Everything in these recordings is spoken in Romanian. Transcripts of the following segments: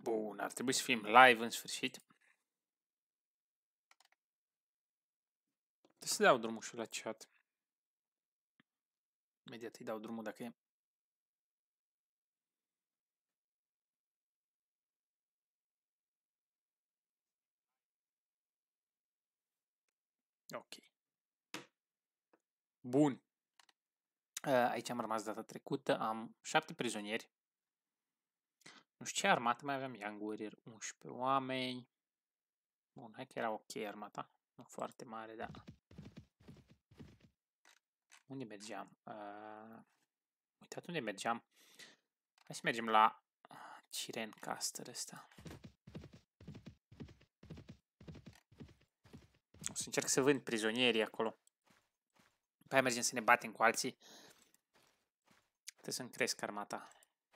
Bun, ar trebui să fim live în sfârșit. Trebuie să dau drumul și la chat. Imediat îi dau drumul dacă e. Ok. Bun. Aici am rămas data trecută. Am 7 prizonieri. Nu știu ce armată mai aveam. Young Warrior, 11 oameni. Bun, hai că era ok armata. Nu foarte mare, da. Unde mergeam? Uitat unde mergeam. Hai să mergem la Cirencaster ăsta. O să încerc să vând prizonierii acolo. După aia mergem să ne batem cu alții. Trebuie să-mi cresc armata.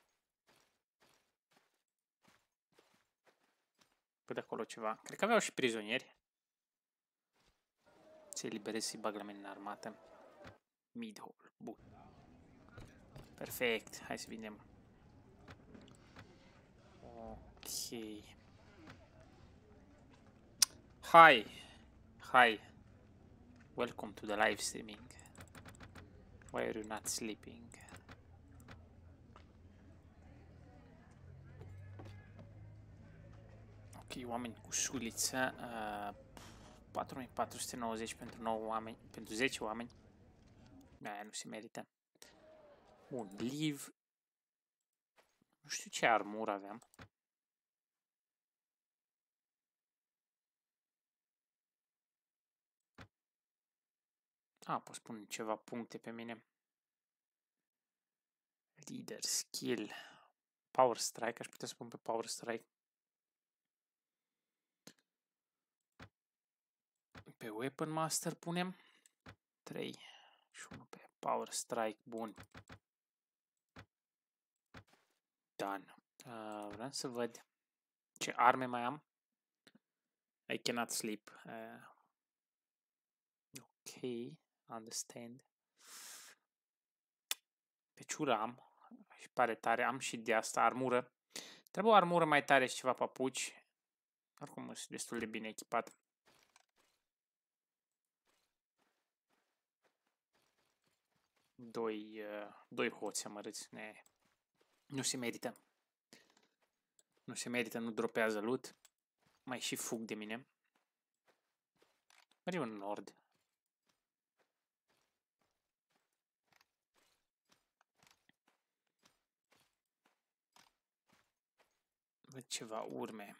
Văd acolo ceva. Cred că aveau și prizonieri. Se eliberez să-i bag la mine în armată. Mid-hole. Bun. Perfect. Hai să vindem. Ok. Hi. Hi. Welcome to the live streaming. Why are you not sleeping? Ok, oameni cu suliță. 4490 pentru 9 oameni. Pentru 10 oameni. Aia nu se merită. Bun, live. Nu știu ce armură aveam. Pot spune ceva puncte pe mine. Leader, skill. Power strike, aș putea să pun pe power strike. Pe weapon master punem 3 și 1 pe power strike, bun. Done. Vreau să văd ce arme mai am. I cannot sleep. Ok, understand. Pe ciură am. Și pare tare. Am și de asta armură. Trebuie o armură mai tare și ceva papuci. Oricum sunt destul de bine echipat. Doi hoți amărâți. Nu se merită. Nu se merită, nu dropează loot. Mai și fug de mine. Mergem în nord. Văd ceva urme.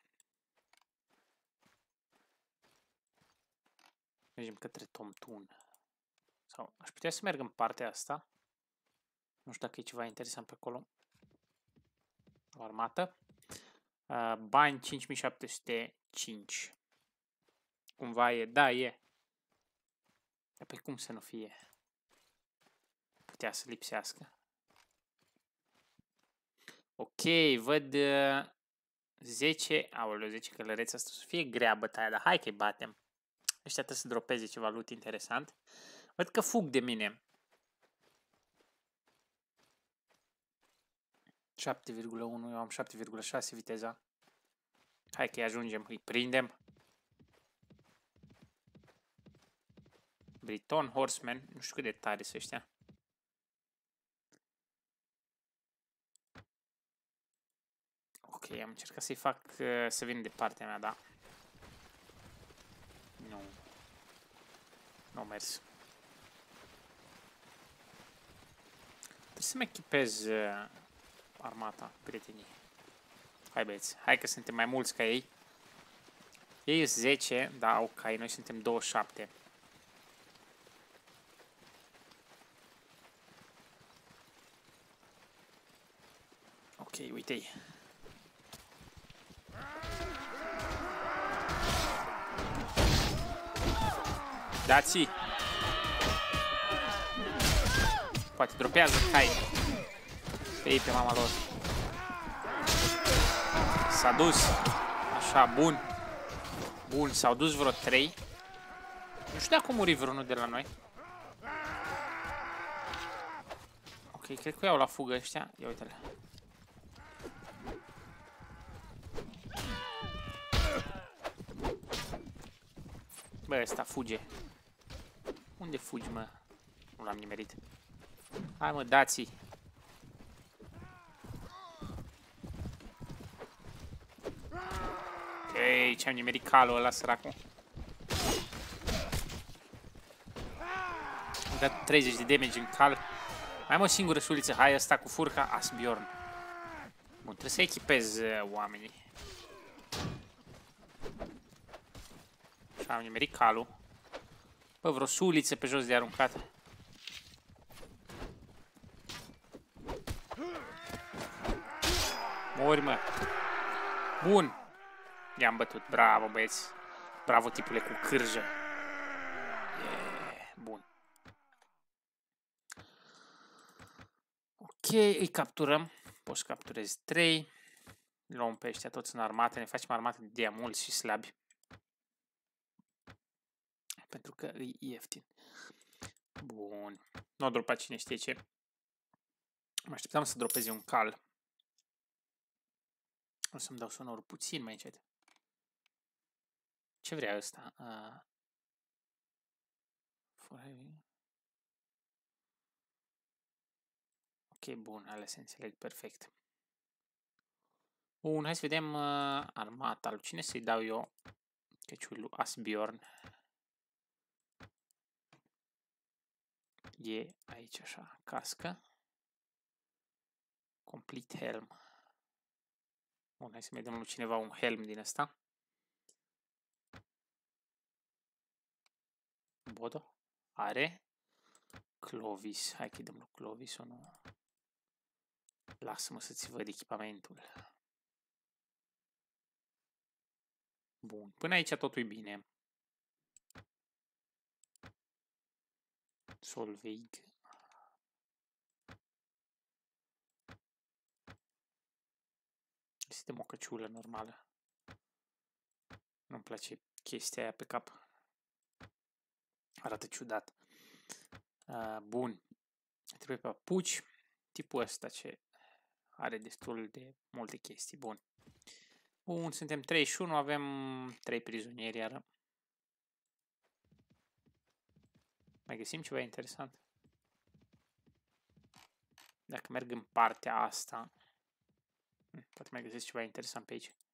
Mergem către Tomtun. Sau aș putea să merg în partea asta. Nu știu dacă e ceva interesant pe acolo. O armată. Bani 5705. Cumva e. Da, e. Păi cum să nu fie? Putea să lipsească. Ok, văd 10. Aoleu, 10 călăreți. Asta o să fie grea bătaia, dar hai că-i batem. Ăștia trebuie să dropeze ceva loot interesant. Văd că fug de mine. 7,1, eu am 7,6 viteza. Hai că-i ajungem, îi prindem. Briton, Horseman, nu știu cât de tare sunt ăștia. Ok, am încercat să-i fac să vină de partea mea, da. Nu. Nu mers. Trebuie să-mi echipez armata, prietenii. Hai băieți, hai că suntem mai mulți ca ei. Ei sunt 10, da, ok, noi suntem 27. Ok, uite-i. Dați-i! Poate dropează, hai! Pe ei, pe mama lor. S-a dus. Așa, bun. Bun, s-au dus vreo 3. Nu știu dacă a murit vreunul de la noi. Ok, cred că iau la fugă ăștia. Ia uite-le. Bă, ăsta fuge. Unde fugi, mă? Nu l-am nimerit. Hai, mă, dați-i. Ei, ce-am nimerit calul ăla, săracul. Am dat 30 de damage în cal. Mai am o singură suliță. Hai, ăsta cu furca. Asbjorn. Bun, trebuie să echipez oamenii. Și am nimerit calul. Bă, vreo suliță pe jos de aruncat. Mori, mă. Bun. I-am bătut. Bravo, băieți. Bravo, tipule cu cârjă. Yeah. Bun. Ok, îi capturăm. Poți să capturezi 3. Luăm pe ăștia toți în armată. Ne facem armată de diamulți și slabi. Pentru că e ieftin. Bun. Nu o dropa cine știe ce. Mă așteptam să dropeze un cal. O să-mi dau sonorul puțin mai încet. Ce vrea ăsta? Ok, bun, alea se înțeleg perfect. Bun, hai să vedem armata. Lui cine să-i dau eu? Căciul lui Asbjorn. E aici așa, cască. Complete helm. Bun, hai să vedem lui cineva un helm din ăsta. Bodo are. Clovis. Hai că dăm lui Clovis sau nu? Lasă-mă să-ți văd echipamentul. Bun, până aici totul e bine. Solveig. Este o căciulă normală. Nu-mi place chestia aia pe cap. Arată ciudat. Bun. Trebuie papuci. Tipul ăsta ce are destul de multe chestii. Bun. Bun, suntem 31. Avem 3 prizonieri iară. Mai găsim ceva interesant? Dacă merg în partea asta, poate mai găsesc ceva interesant pe aici.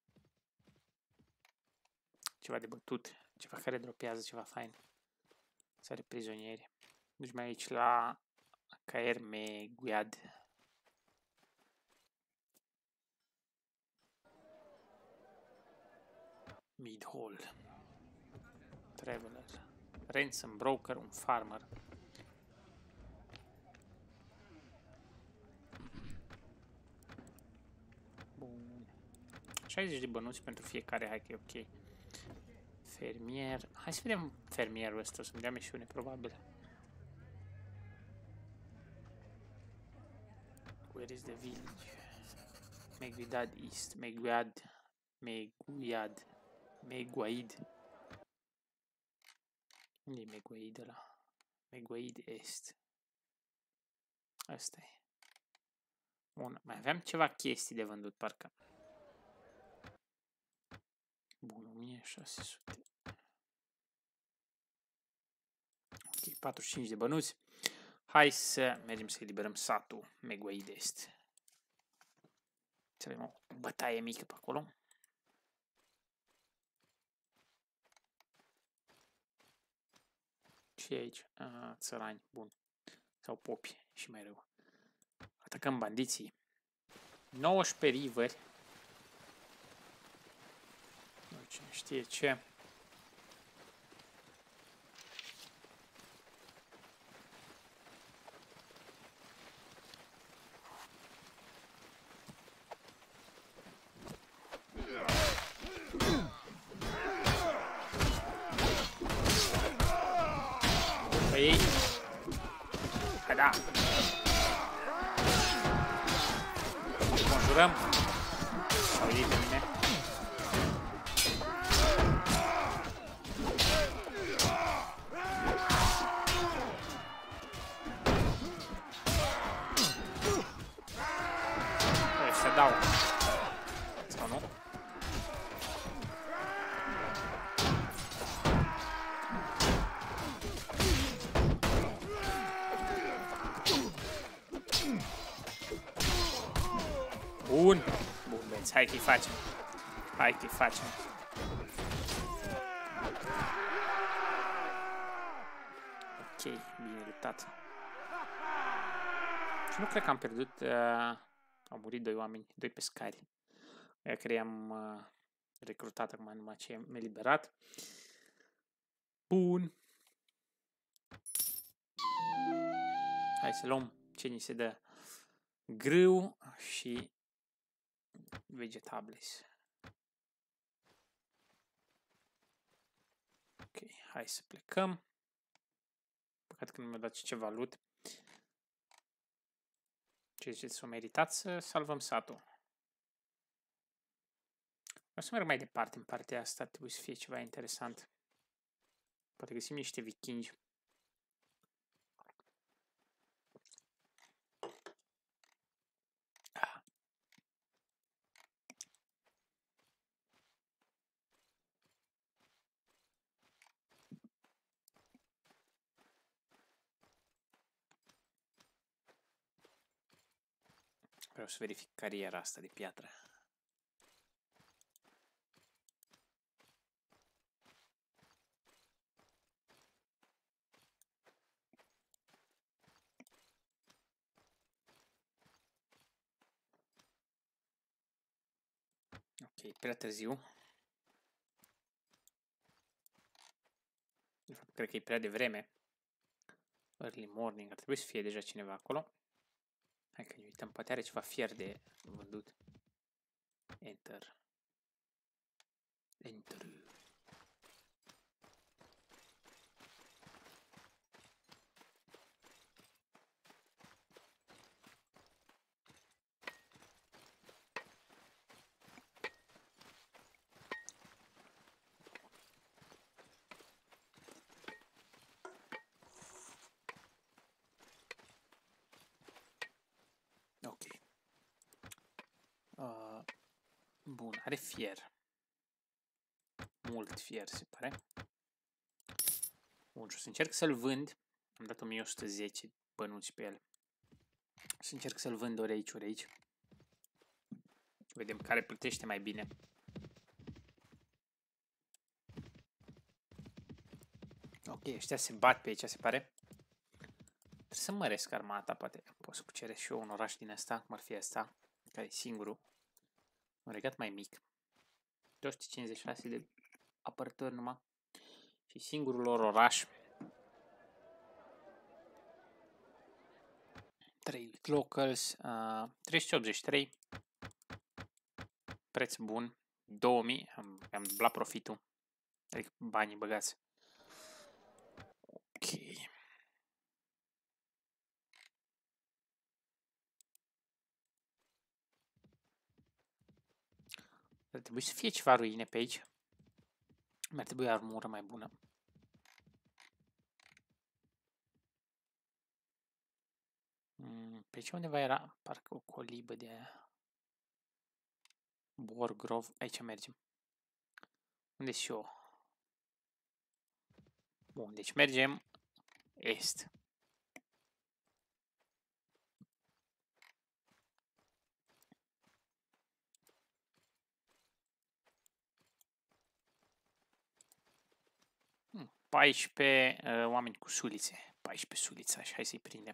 Ceva de bătut, ceva care dropează, ceva fain. Să are prizonieri. Duci mai aici la Caerme Guiad. Mid-Hall. Traveler. Ransom Broker, un farmer. Bun. 60 de bănuți pentru fiecare, hai că e ok. Fermier. Hai să vedem fermierul ăsta, o să-mi dea misiune, probabil. Where is the village? Meguiad East. Meguiad. Unde e Meguiad ăla? Meguiad Est. Asta e. Bun, mai aveam ceva chestii de vândut, parcă. Bun, 1600. Ok, 45 de bănuți. Hai să mergem să eliberăm satul Meguiad Est. Să avem o bătaie mică pe acolo. Și aici, țărani, bun. Sau popi, și mai rău. Atacăm bandiții. 19 riveri. Nu cine știe ce. Ei. Hai da. Conjurăm. S-au venit pe mine. Ăștia dau. Sau nu? băieți, hai că-i facem. Hai că-i facem. Ok, bine luptat. Și nu cred că am pierdut... au murit 2 oameni, 2 pescari. Aia care i-am recrutat acum numai ce mi-a eliberat. Bun. Hai să luăm ce ni se dă. Grâu și vegetables. Ok, hai să plecăm. Păcat că nu mi-a dat ceva loot. Ce ziceți, s-o meritat să salvăm satul. O să merg mai departe în partea asta, trebuie să fie ceva interesant. Poate găsim niște vikingi. Vreau să verific cariera asta de piatră. Ok, prea târziu. De fapt, cred că e prea devreme. Early morning, ar trebui să fie deja cineva acolo. Hai că ne uităm, poate are ceva fier de vândut. Enter. Enter. Ok. Bun, are fier. Mult fier, se pare. Bun, și o să încerc să-l vând. Am dat 1110 bănuți pe el. O să încerc să-l vând ori aici, ori aici. Vedem care plătește mai bine. Ok, ăștia se bat pe aici, se pare. Trebuie să măresc armata, poate pot să cuceresc și eu un oraș din ăsta, cum ar fi ăsta, care e singurul. Un regat mai mic. 256 de apărători numai. Și singurul lor oraș. 3 locals, 383. Preț bun. 2000. Am dublat profitul. Adică banii băgați. Ok. Ar trebui să fie ceva ruine pe aici. Mi-ar trebui armură mai bună. Pe aici undeva era parcă o colibă de aia. Borgrov. Aici mergem. Unde și eu? Bun, deci mergem est. Hmm, 14 oameni cu sulițe. 14 sulițe, hai să-i prindem.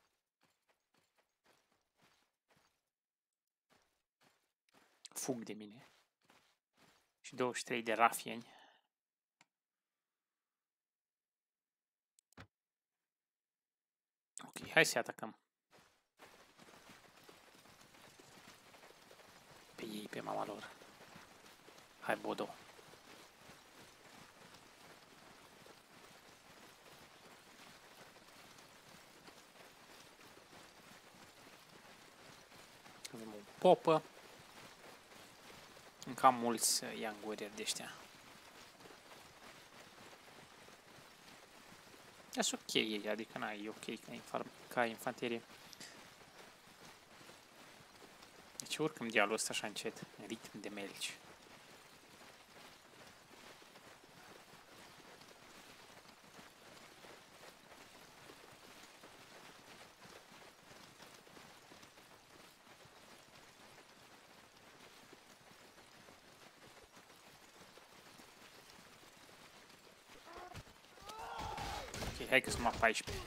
Fug de mine. Și 23 de rafieni. Ok, hai să atacăm. Pe ei, pe mama lor. Hai, Bodo. Avem o popă. Încă am mulți young warrior de ăștia. Sunt ok, adică na, e ok ca infanterie. Deci urcăm dialul ăsta așa încet, în ritm de melci. hai că sunt numai 14.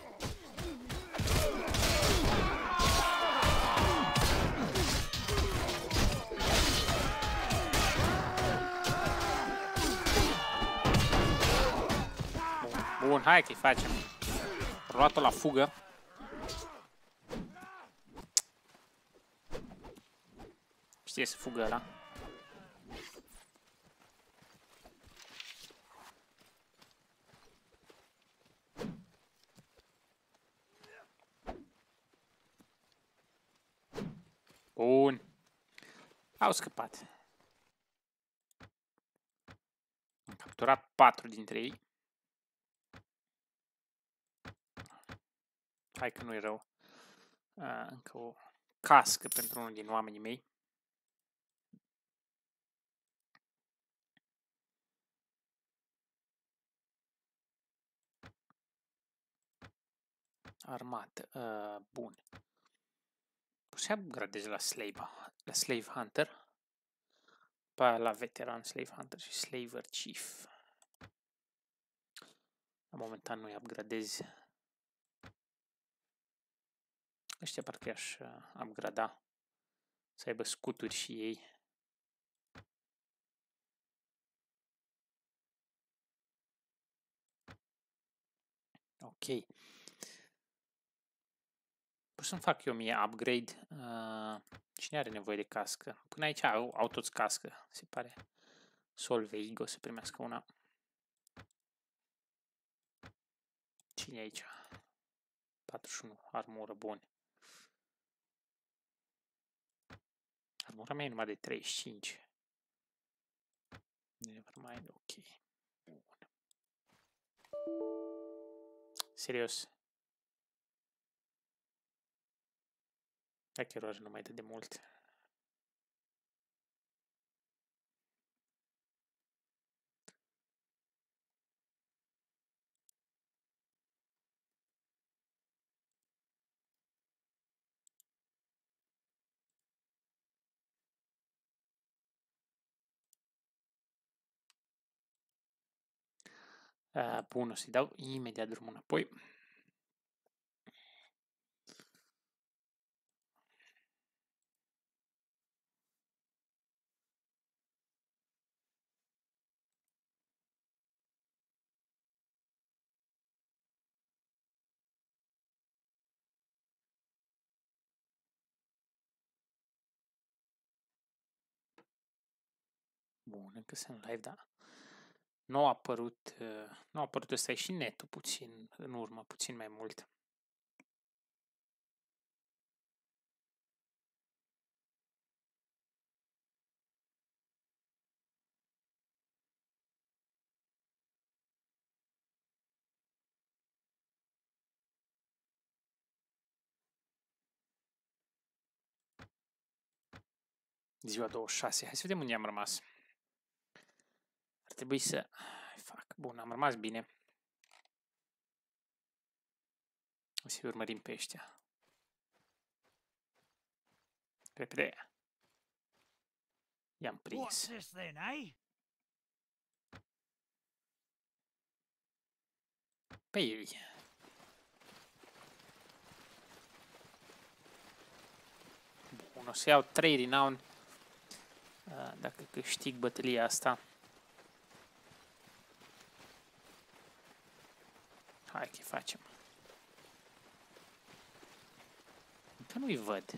Bun, hai că-i facem. Luat-o la fugă. Știe să fugă ăla. Bun. Au scăpat. Am capturat 4 dintre ei. Hai că nu-i rău. Încă o cască pentru unul din oamenii mei. Armată. Bun. Poți să upgradez la Slave Hunter. Pe la Veteran Slave Hunter și Slaver Chief. La momentan nu-i upgradez. Ăștia parcă i-aș upgrada. Să aibă scuturi și ei. Ok. Pot să-mi fac eu mie upgrade. Cine are nevoie de cască? Până aici au toți cască, se pare. Solveig o să primească una. Cine e aici? 41. Armură, bun. Armura mea e numai de 35. Nevermind, ok. Bun. Serios. Dacă eroare nu mai dă de mult. Bun, o să-i dau imediat drumul înapoi. Bun, încă sunt live, da. Nu a apărut ăsta, e și netul puțin în urmă, puțin mai mult. Ziua 26. Hai să vedem unde am rămas. Ar trebui să... Fac. Bun, am rămas bine. O să urmărim pe ăștia. Repede. I-am prins. Pe ei. Bun, o să iau 3 renown. Dacă câștig bătălia asta. Hai că facem. Încă nu-i văd.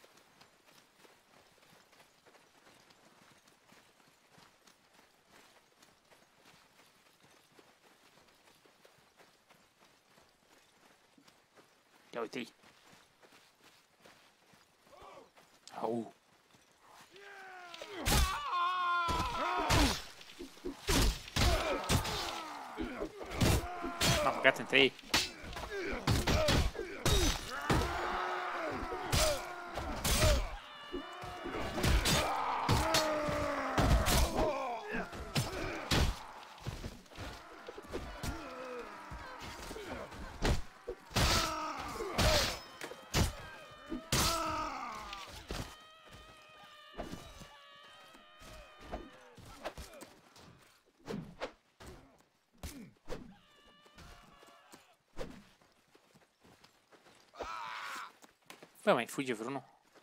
Ia uite-i. Au. M-am băgat între ei. Bă, mai fuge vreunul.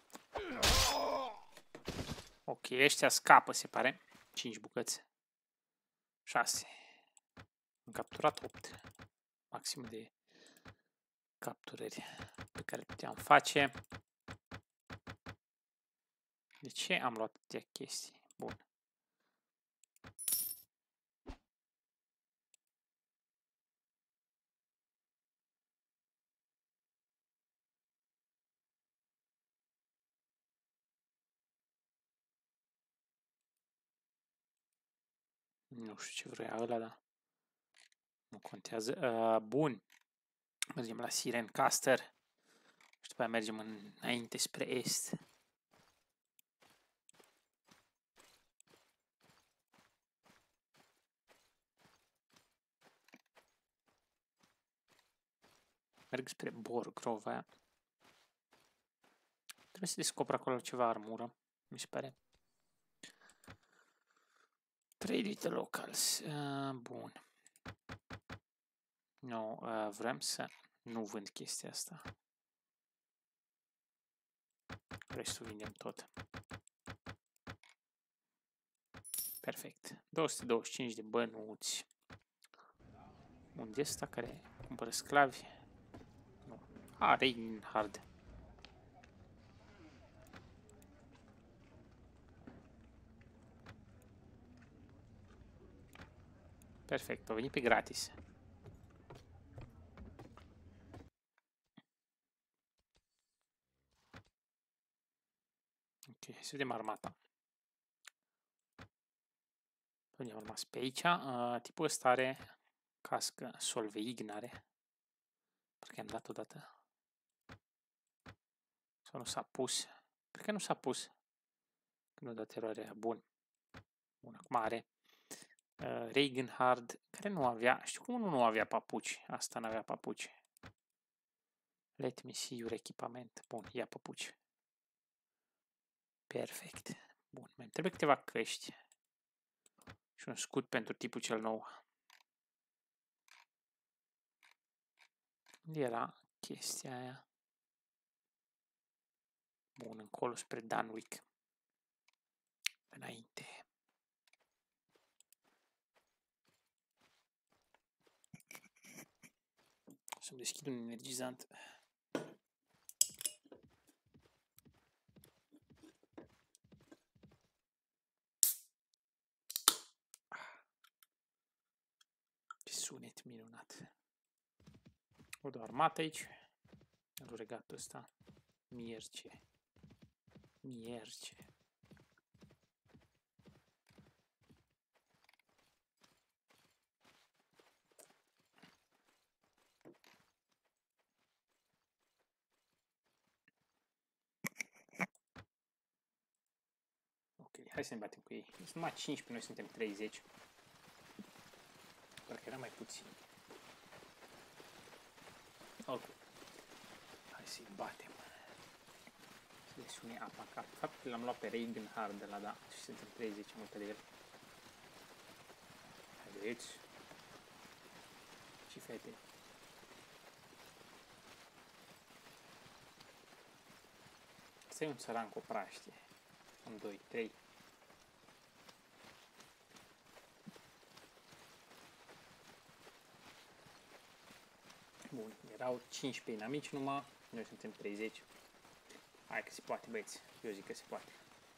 Ok, ăștia scapă, se pare. 5 bucăți. 6. Am capturat 8. Maxim de capturări pe care le puteam face. De ce am luat atâtea chestii? Bun. Nu știu ce vrea ăla, dar nu contează. Bun. Mergem la Siren Caster. Și după aia mergem înainte spre est. Merg spre Borgrov aia. Trebuie să descoper acolo ceva armură, mi se pare. Trade with the locals. Bun. Nu, vrem să nu vând chestia asta. Restul vindem tot. Perfect. 225 de bănuți. Unde e ăsta care cumpără sclavi? Nu. Reinhard. Perfect, a venit pe gratis. Ok, să vedem armata. Unde am rămas pe aici? Tipul ăsta are cască solveignare. Parcă am dat odată. Sau nu s-a pus? Cred că nu s-a pus. Când a dat eroarea. Bun. Bun, acum are Regenhard, care nu avea, știu cum nu avea papuci. Asta nu avea papuci. Let me see your echipament. Bun, ia papuci. Perfect. Bun, mai trebuie câteva căști. Și un scut pentru tipul cel nou. Unde era chestia aia? Bun, încolo spre Dunwich. Înainte. Să-mi deschid un energizant. Ce sunet minunat. O de armată aici. În regatul ăsta. Mierce. Mierce. Ok, hai să ne batem cu ei. Sunt numai 15, noi suntem 30. Parcă era mai puțin. Ok. Hai să-i batem. Să le sune apa în cap. Faptul că l-am luat pe Regenhard de la da. Și suntem 30 multe de el. Haideți. Și fete. Asta e un țăran cu o praștie. 1, 2, 3. Bun, erau 15 inamici numai, noi suntem 30. Hai că se poate, băieți, eu zic că se poate.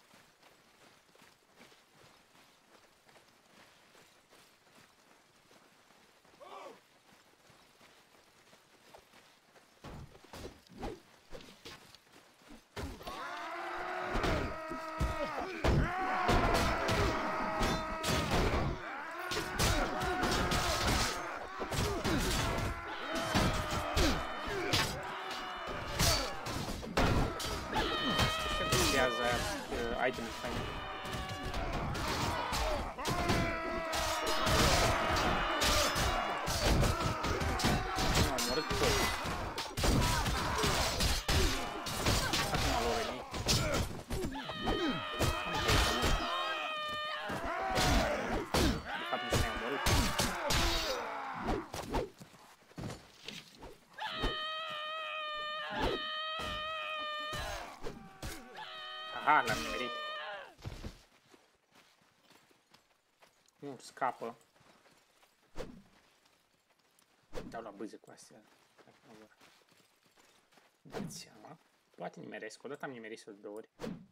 Item fain. Nu, am omorât tot. Acum l-au venit. De fapt, nici n-ai omorât. Ha, l-am nimerit. Nu scapă. Dau la bâză cu astea. Dacă nu vor. Dați seama. Poate nimeresc. Odată am nimerit-o de 2 ori.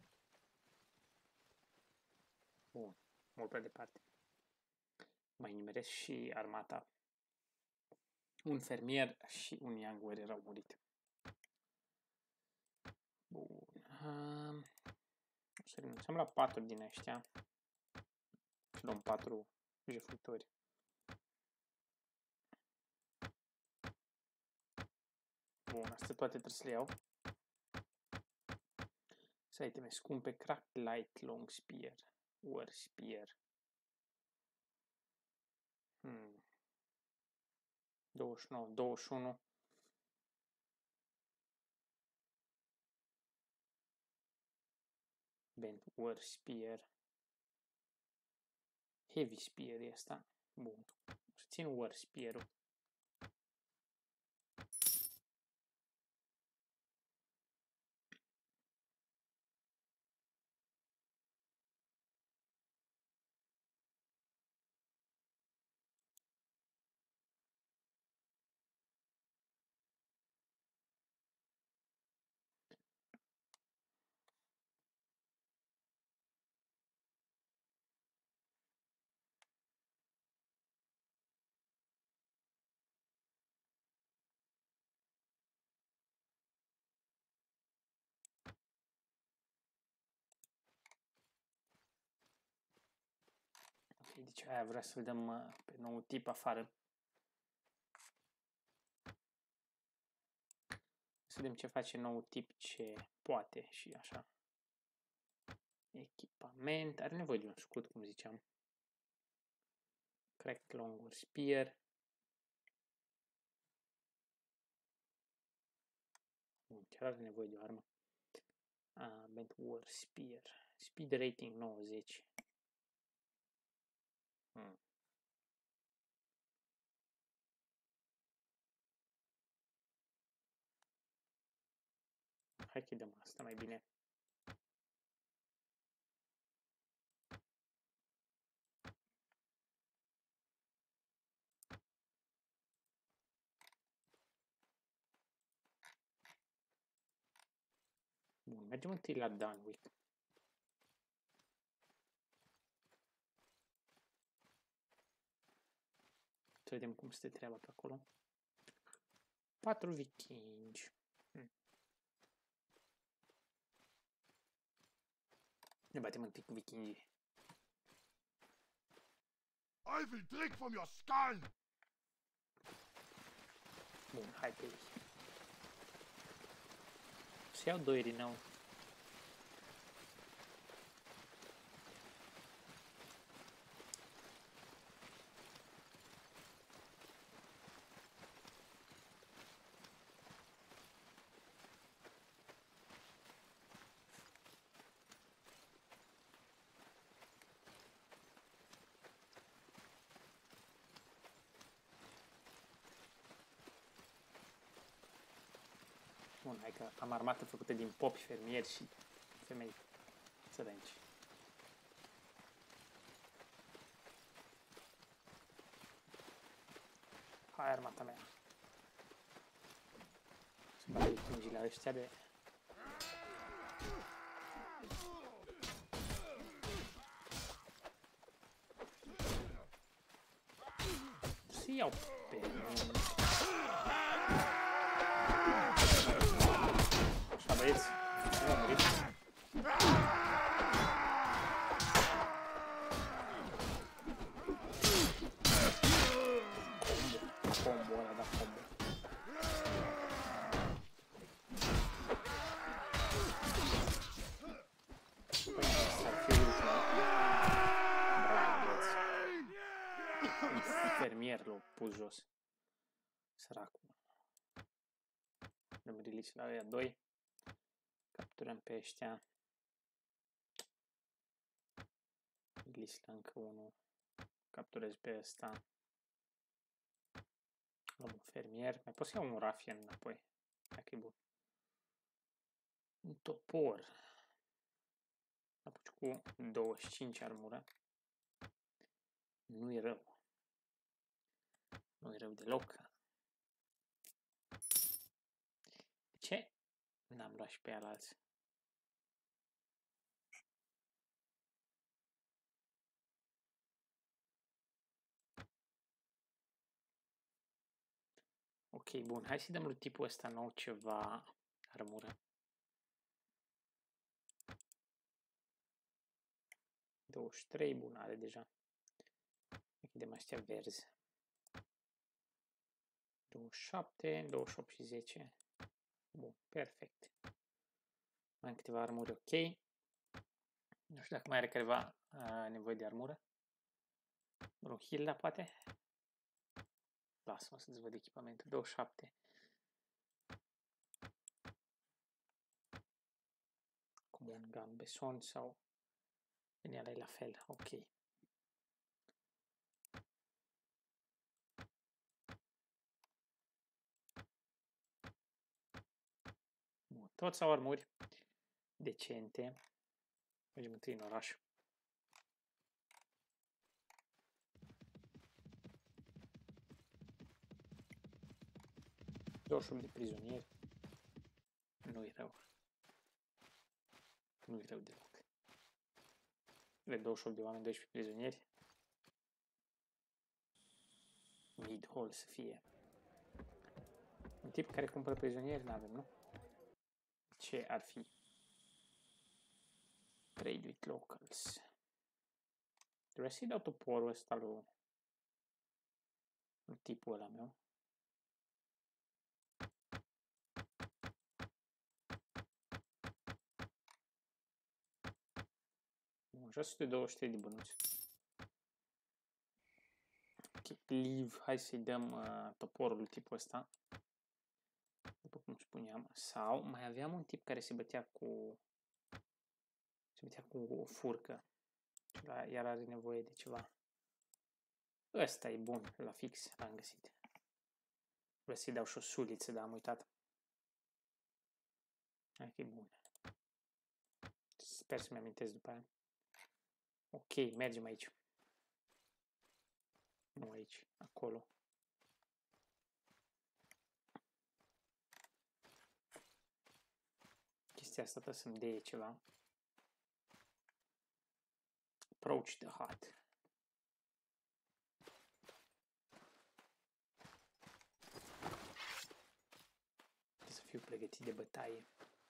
Bun. Mult prea departe. Mai nimeresc și armata. Un fermier și un young warrior au murit. Bun. O să renunțăm la 4 din ăștia. Și luăm 4 jefuitori. Bun, astea toate trebuie să le iau. Să iteme scumpe. Cracked light long spear. War spear. 29, 21. Bent war spear. Heavy spear e asta. Bun. O să țin war spear-ul. Deci aia vrea să-l dăm pe nou tip afară. Să vedem ce face nou tip, ce poate și așa. Echipament. Are nevoie de un scut, cum ziceam. Cracked long war spear. Chiar are nevoie de o armă. Bent war spear. Speed rating 90. Hai că dăm asta mai bine. Bun, mergem întâi la Dunwich. Să vedem cum stă treaba pe acolo. 4 vikingi. Ne batem întâi cu vikingii. I will drink from your skull! Bun, hai pe ei. Să iau 2 rinău. Bun, hai că am armată făcută din popi, fermieri și femei țărănci. Hai armata mea. Să bate vikingii la ăștia de... Să iau pe... Așa, băieți. Nu am murit. Combo ăla, da, combo. Păi, s-ar fi ultima. Bravo, băieți. Un fermier l-a pus jos. Săracul. Dăm release la ăia 2. Capturăm pe ăștia. Release la încă unul. Capturez pe ăsta. Luăm un fermier. Mai pot să iau un rafian înapoi. Dacă e bun. Un topor. Apuci cu 25 armură. Nu-i rău. Nu-i rău deloc. De ce n-am luat și pe alalți? Ok, bun. Hai să dăm lui tipul ăsta nou ceva armură. 23, bun, are deja. Vedem astea verzi. 27, 28 și 10. Bun, perfect. Mai am câteva armuri, ok. Nu știu dacă mai are careva nevoie de armură. Brunhilda, poate? Lasă-mă să-ți văd echipamentul. 27. Cum un gambeson sau... Bine, ăla e la fel, ok. Bun, toți au armuri decente. Mergem întâi în oraș. De prizonieri. Nu-i rău. Nu-i rău deloc. 28 de oameni, 12 prizonieri. Mid-hall să fie. Un tip care cumpără prizonieri n-avem, nu? Ce ar fi? Trade with locals. Trebuie să-i dau toporul ăsta lui tipul ăla meu. Bun, 623 de bănuți. Ok, leave. Hai să-i dăm toporul lui tipul ăsta. După cum spuneam. Sau mai aveam un tip care se bătea cu o furcă. Iar are nevoie de ceva. Ăsta e bun, la fix, l-am găsit. Vreau să-i dau și o suliță, dar am uitat. Hai că e bun. Sper să-mi amintesc după aia. Ok, mergem aici. Nu aici, acolo. Chestia asta trebuie să-mi dea ceva. Approach the hut. Trebuie să fiu pregătit de bătaie.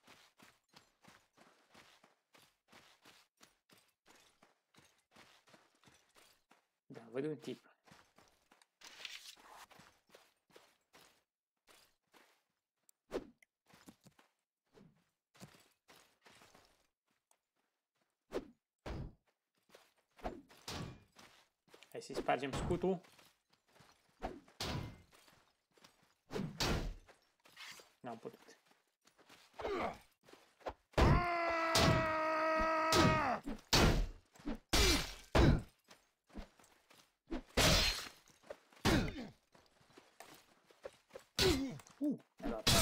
Da, văd un tip. Hai să-i spargem scutul. N-am putut. Mi-a dat.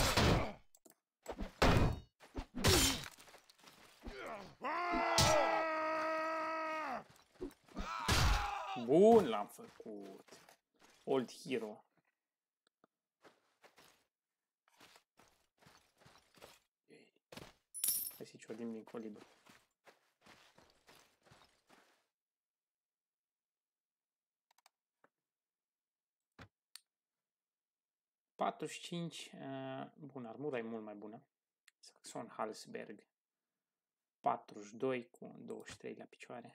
Bun, l-am făcut. Old hero. Hai să-i ciodim din colibru. Bun, armura e mult mai bună. Saxon Halsberg. 42 cu 23 la picioare.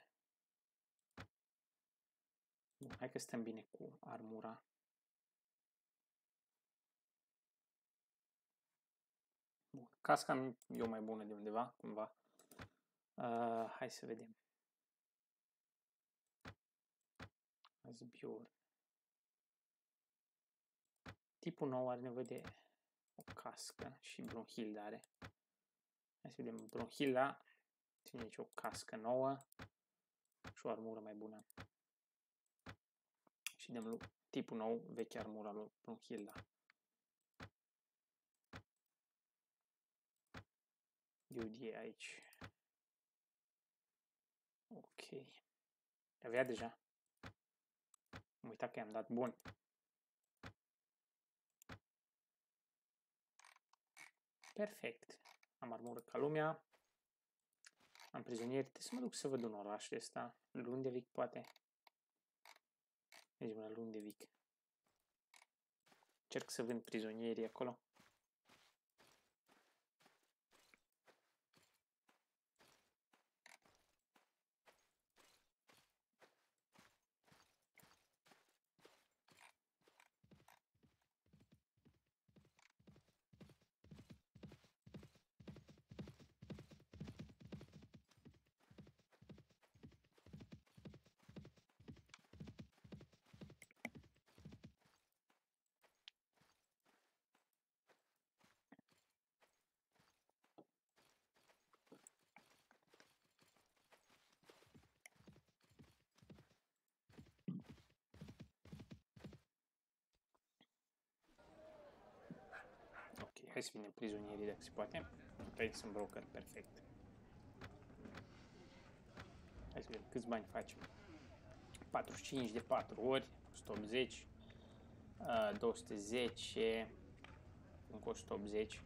Bun, hai că stăm bine cu armura. Bun, casca e o mai bună de undeva, cumva. Hai să vedem. Asbjorn. Tipul nou are nevoie de o cască și Brunhilda are. Hai să vedem. Brunhilda ține aici o cască nouă și o armură mai bună. Și dăm lui tipul nou vechea armura lui Brunhilda. Dude e aici. Avea deja. Am uitat că i-am dat bun. Perfect. Am armură ca lumea. Am prizonieri. Trebuie să mă duc să văd un oraș ăsta. Lundevik, poate. Mergem la Lundevik. Încerc să vând prizonierii acolo. Ok, hai să vinem prizonierii dacă se poate. Aici sunt broker, perfect. Hai să vedem câți bani facem. 45 de 4 ori, 180, 210, încă 180,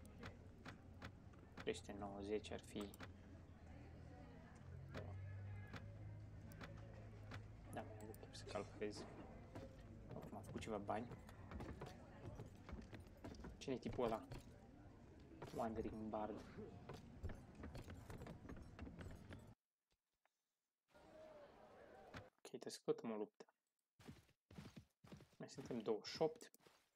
390 ar fi. Da, mai am timp să calculez. Acum am făcut ceva bani. Cine e tipul ăla? Wandering Bard. Ok, trebuie să căutăm o luptă. Mai suntem 28.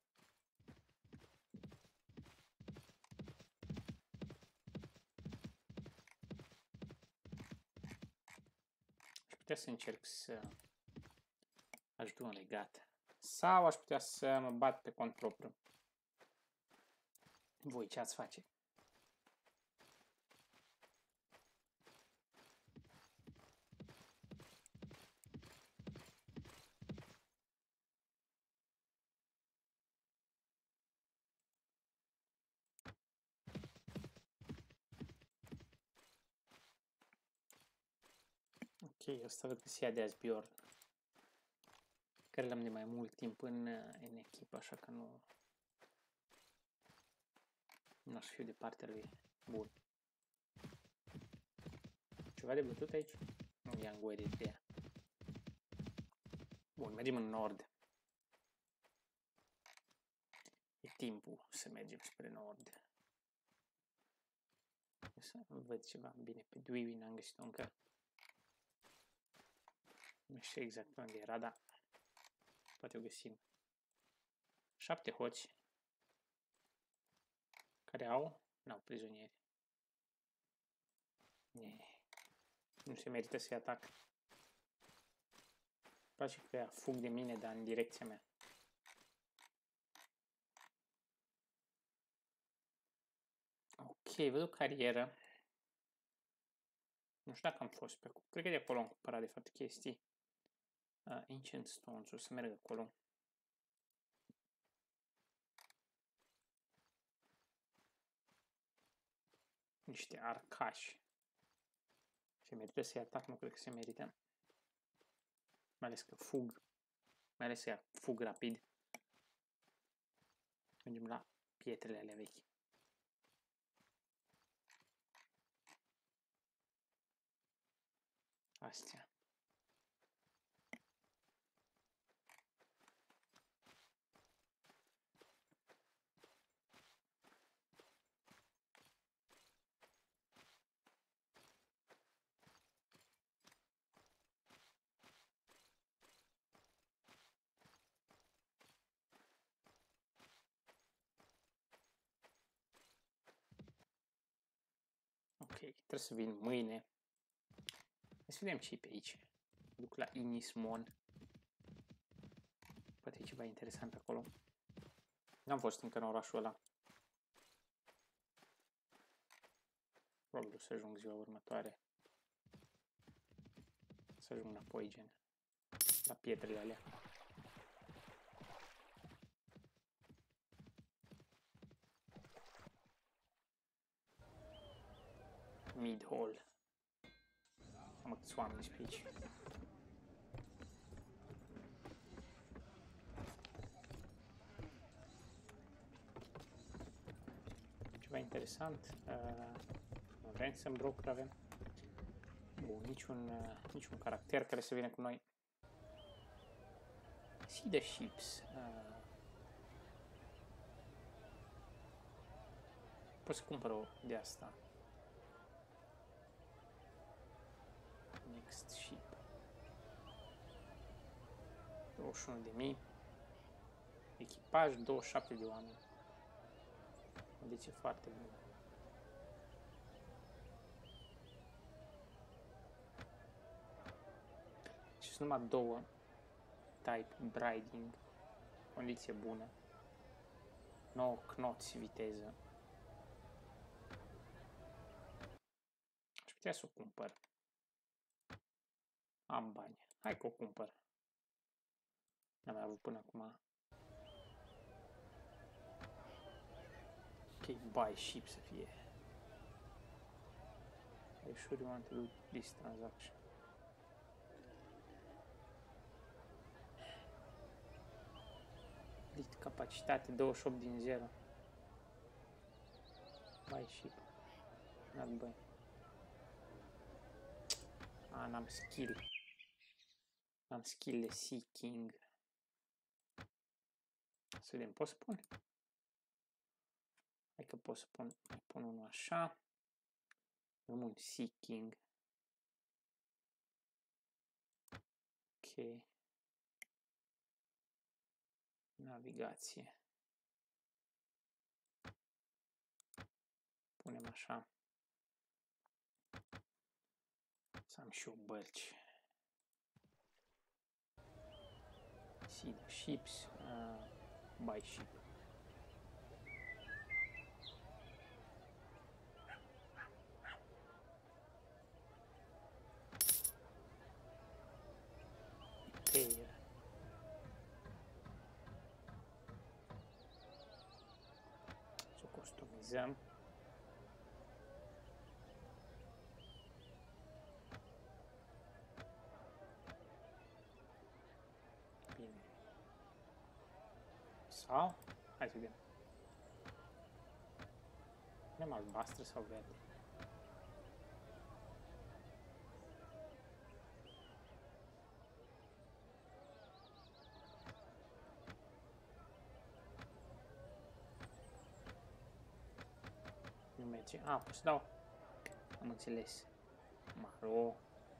Aș putea să încerc să ajut un legat. Sau aș putea să mă bat pe cont propriu. Voi ce ați face? Ok, ăsta văd că se ia de Asbjorn, care l-am de mai mult timp în echipă, așa că nu aș fi de partea lui. Bun. Ceva de bătut aici? Nu i-am gorit de ea. Bun, mergem în nord. E timpul să mergem spre nord. Să văd ceva bine pe Dwiwin, n-am găsit-o încă. Nu știu exact unde era, dar poate o găsim. 7 hoți care n-au prizonieri. Nu se merită să-i atac. Îmi place că ea fug de mine, dar în direcția mea. Ok, văd o carieră. Nu știu dacă am fost pe acolo. Cred că de acolo am cumpărat de fapt chestii. Ancient Stones, o să merg acolo. Niște arcași. Se merită să-i atac? Nu cred că se merită. Mai ales că fug. Mai ales că fug rapid. Mergem la pietrele alea vechi. Astea. Ok, trebuie să vin mâine. Hai să vedem ce e pe aici. Duc la Inismon. Poate e ceva interesant acolo. N-am fost încă în orașul ăla. Probabil o să ajung ziua următoare. Să ajung înapoi, gen. La pietrele alea. Mid-hall. Mamă, câți oameni sunt pe aici. Ceva interesant. Un ransom broker avem. Bun, niciun caracter care să vină cu noi. See the ships. Pot să cumpăr o de asta. Next ship. 21.000. Echipaj, 27 de oameni. Condiție foarte bună. Și sunt numai două. Type Briding. Condiție bună. 9 knots viteză. Aș putea să o cumpăr. Am bani. Hai că o cumpăr. N-am mai avut până acum. Ok, buy ship să fie. Are you sure you want to do this transaction? Capacitate 28 din 0. Buy ship. Not buy. N-am skill. N-am skill de seeking. Să vedem, pot să pun? Hai că pot să pun unul așa. Am un seeking. Ok. Navigație. Punem așa. Să am și eu bărci. See the ships. Buy ship. Repair. Să o customizăm. Bine. Sau? Hai să vedem. Punem albastră sau verde? Nu merge. Pot să dau. Am înțeles. Maro.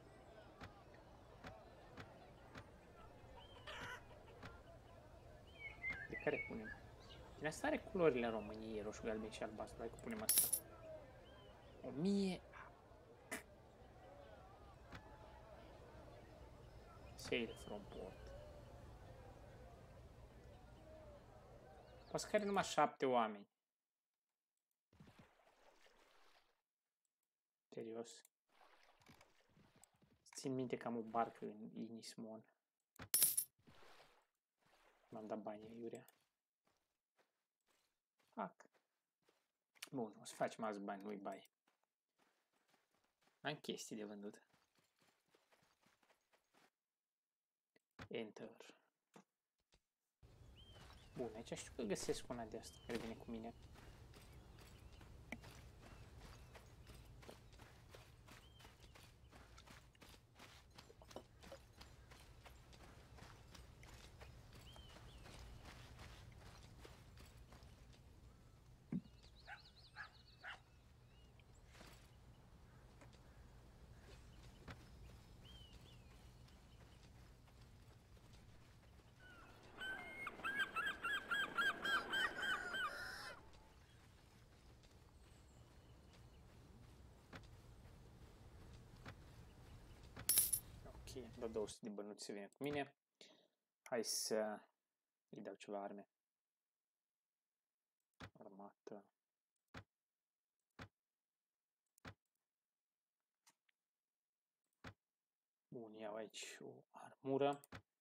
De care punem? Din asta are culorile României, roșu, galben și albastru. Hai că punem asta. 1000. Sail from port. Poate să care numai 7 oameni. Serios. Țin minte că am o barcă în Inismon. M-am dat banii aiurea. Fac. Bun, o să facem alți bani, nu-i bai. Am chestii de vândut. Enter. Bun, aici știu că găsesc una de asta care vine cu mine. Da 200 de bănuți să vină cu mine. Hai să îi dau ceva arme. Armată. Bun, iau aici o armură.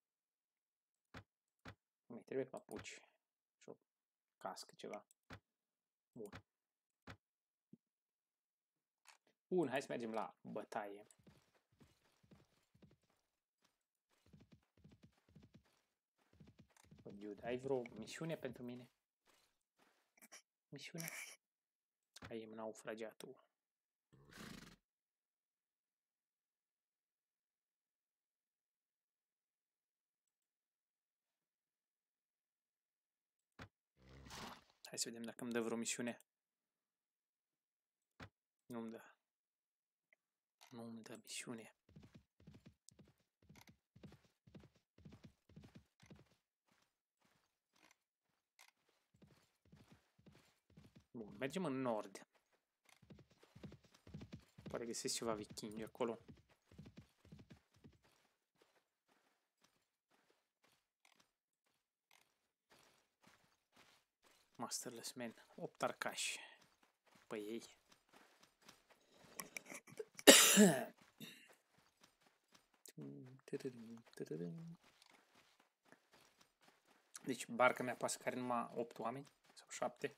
Mi trebuie papuci și o cască, ceva. Bun. Bun, hai să mergem la bătaie. dude, ai vreo misiune pentru mine? Misiune? Ai naufragiatul. Hai să vedem dacă îmi dă vreo misiune. Nu-mi dă. Nu-mi dă misiune. Bun, mergem în nord. Poate găsesc ceva vikingi acolo. Masterless Man. 8 arcași. Pe ei. Deci barca mea poate să care numai 8 oameni sau 7.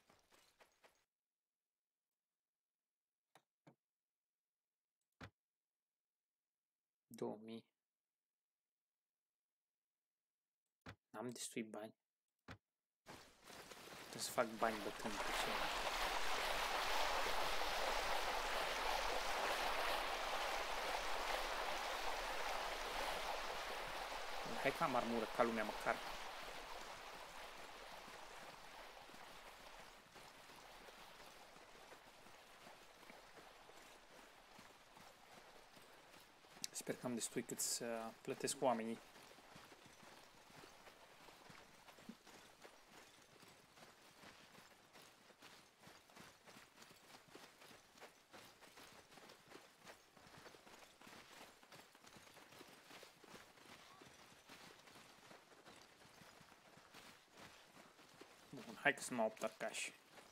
$2000. N-am destui bani. Trebuie să fac bani bătând pe ceva. Hai că am armură ca lumea măcar. Sper că am destui cât să plătesc oamenii. Bun, hai că sunt 8 arcași.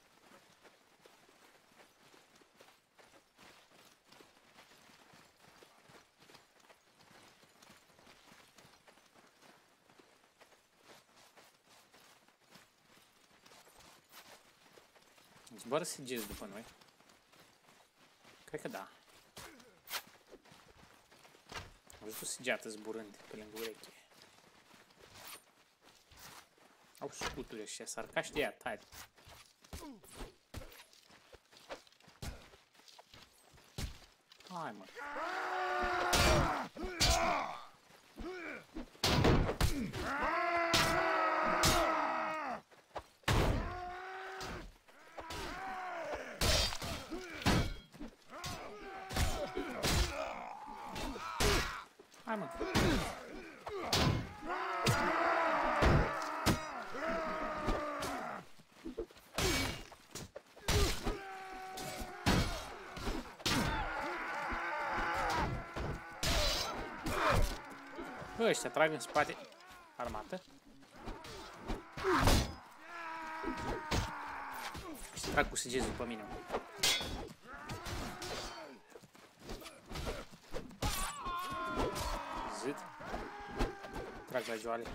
Zboară sigezi după noi. Cred că da. Am văzut o sigeată zburând pe lângă ureche. Au scuturi ăștia, sarcași de ea tari. Hai, mă. Hai, mă. Bă, ăștia trag în spate armată. Și trag cu săgeți după mine. Zât. Trag la joale.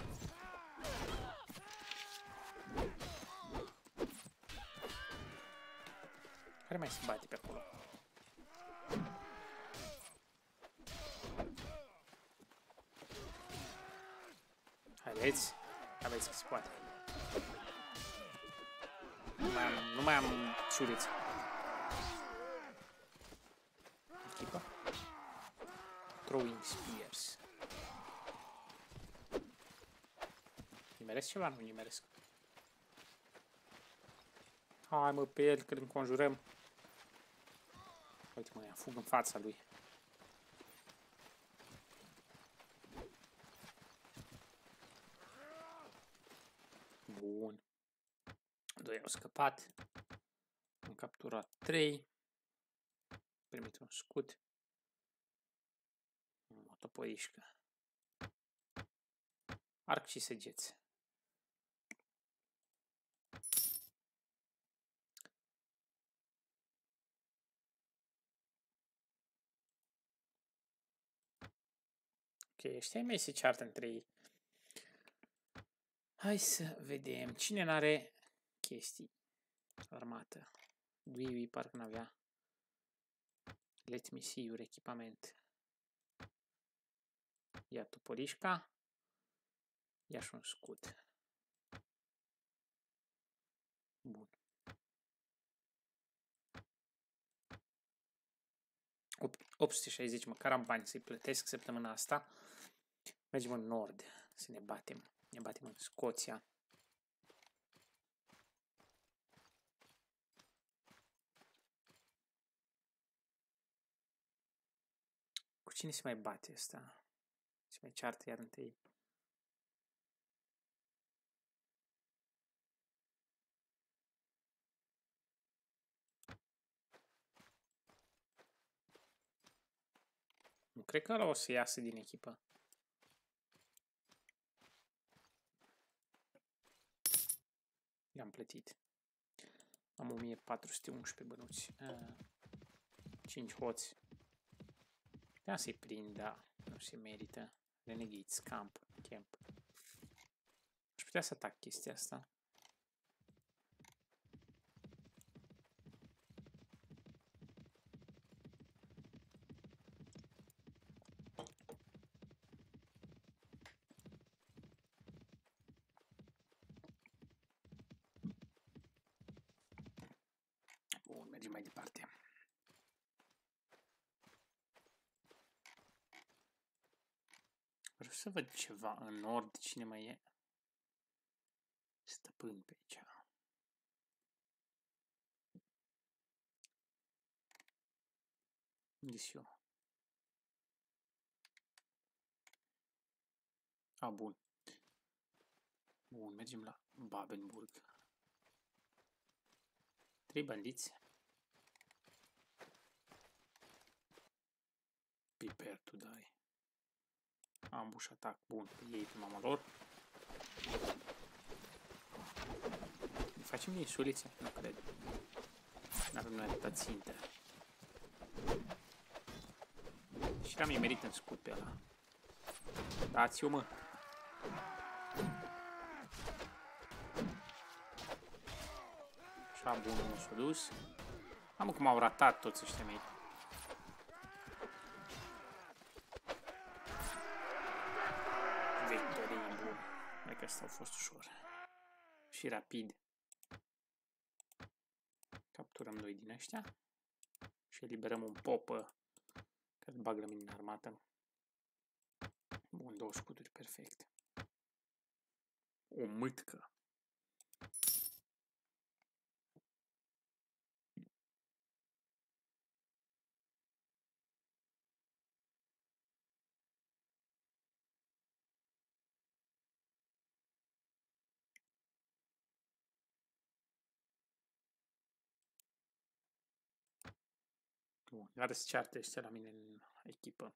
Care mai se bate pe acolo? Haideți, aveți că se poate. Nu mai am ciuliță. Echipă. Throwing spears. Nimeresc ceva? Nu nimeresc. Hai, mă, pe el, că îl înconjurăm. Uite, mă, fug în fața lui. Bun. 2 au scăpat. Am capturat 3. Primit un scut. O topoișcă. Arc și săgeți. Ok, ăștia mei se ceartă între ei. Hai să vedem. Cine n-are chestii? Armată. Dui parcă n-avea. Let me see your echipament. Ia toporișca. Ia și un scut. Bun. 860, măcar am bani să-i plătesc săptămâna asta. Mergem în nord să ne batem. Ne batem în Scoția. Cu cine se mai bate ăsta? Se mai ceartă iar întâi. Nu cred că ăla o să iasă din echipă. I-am plătit. Am 1411 bănuți. 5 hoți. Da, să-i prind, da. Nu se merită. Renegade, camp. Aș putea să atac chestia asta. Bun, mergem mai departe. Vreau să văd ceva în nord, cine mai e stăpân pe aici. Unde sunt eu? A, bun. Bun, mergem la Babenburg. 3 bandiți. Prepare to die. Ambush atac. Bun, pe ei pe mama lor. Facem din sulițe? Nu cred. N-avem noi atâta țintă. Și l-am imerit în scut pe ăla. Dați-o, mă! Așa, bun, nu s-a dus. Am cum au ratat toți ăștia mei. Victorie, bun. Hai că asta a fost ușor. Și rapid. Capturăm 2 din ăștia. Și eliberăm un popă care bag la mine în armată. Bun, 2 scuturi, perfect. O mâtcă. Bun, iar se ceartă ăștia la mine în echipă.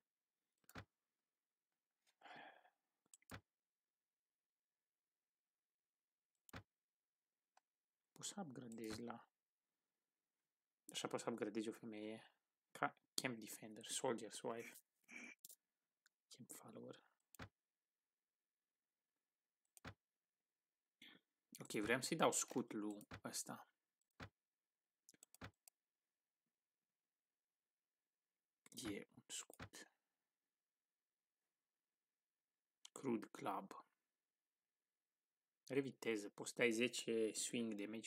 Poți să upgradezi la... Așa poți să upgradezi o femeie. Camp Defender, Soldier's Wife. Camp Follower. Ok, vreau să-i dau scut lui ăsta. E un scut. Crude Club. Are viteză, poți să dai 10 swing damage.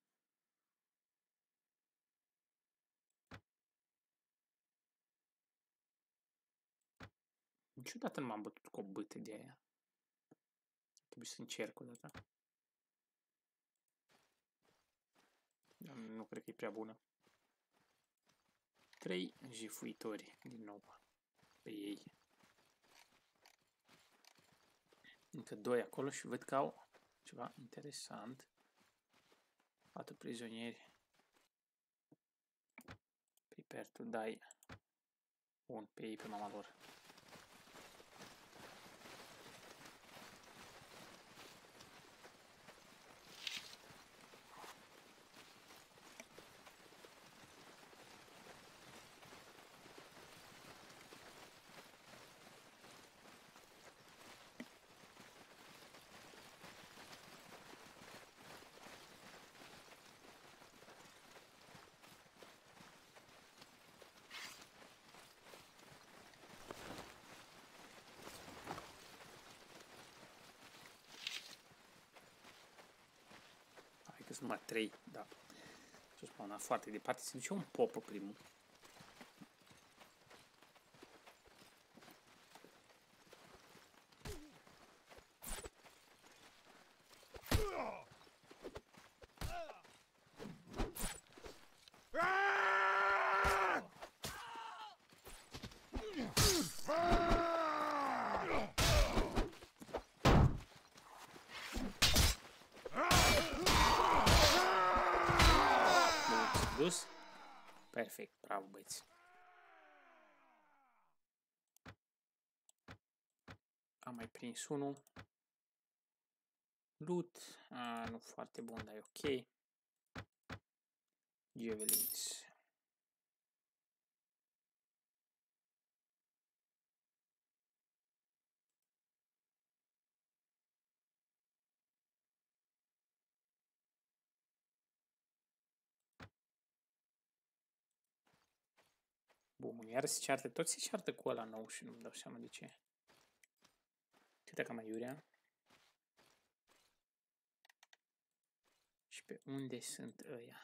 Niciodată nu m-am bătut cu o bâtă de aia. Trebuie să încerc o dată. Nu cred că e prea bună. 3 jefuitori din nou pe ei. Încă 2 acolo și văd că au ceva interesant. 4 prizonieri. Prepare to die. Bun, pe ei, pe mama lor. Sunt numai 3, da. S-a spawnat foarte departe. Se duce un popă primul. Dus? Perfect, bravo băieți. Am mai prins unul. Loot, nu foarte bun, dar e ok. Javelins. Bun, iar se ceartă, tot se ceartă cu ăla nou și nu-mi dau seama de ce. Uite că mai iurea. Și pe unde sunt ăia?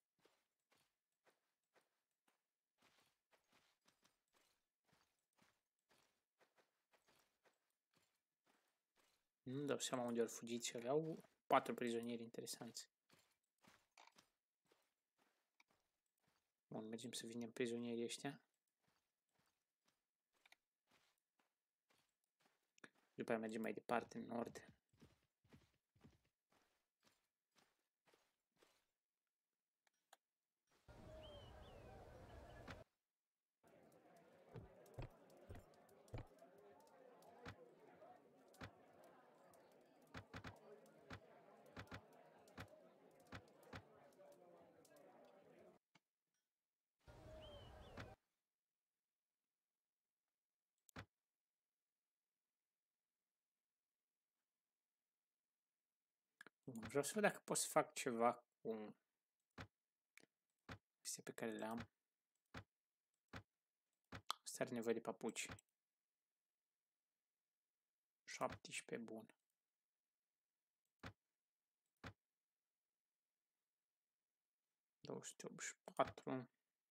Nu-mi dau seama unde au fugit și aveau 4 prizonieri interesanți. Bun, mergem să vindem prizonierii ăștia. După aia mergem mai departe, în nord. Bun, vreau să văd dacă pot să fac ceva cu astea pe care le am. Asta are nevoie de papuci. 17, bun. $284.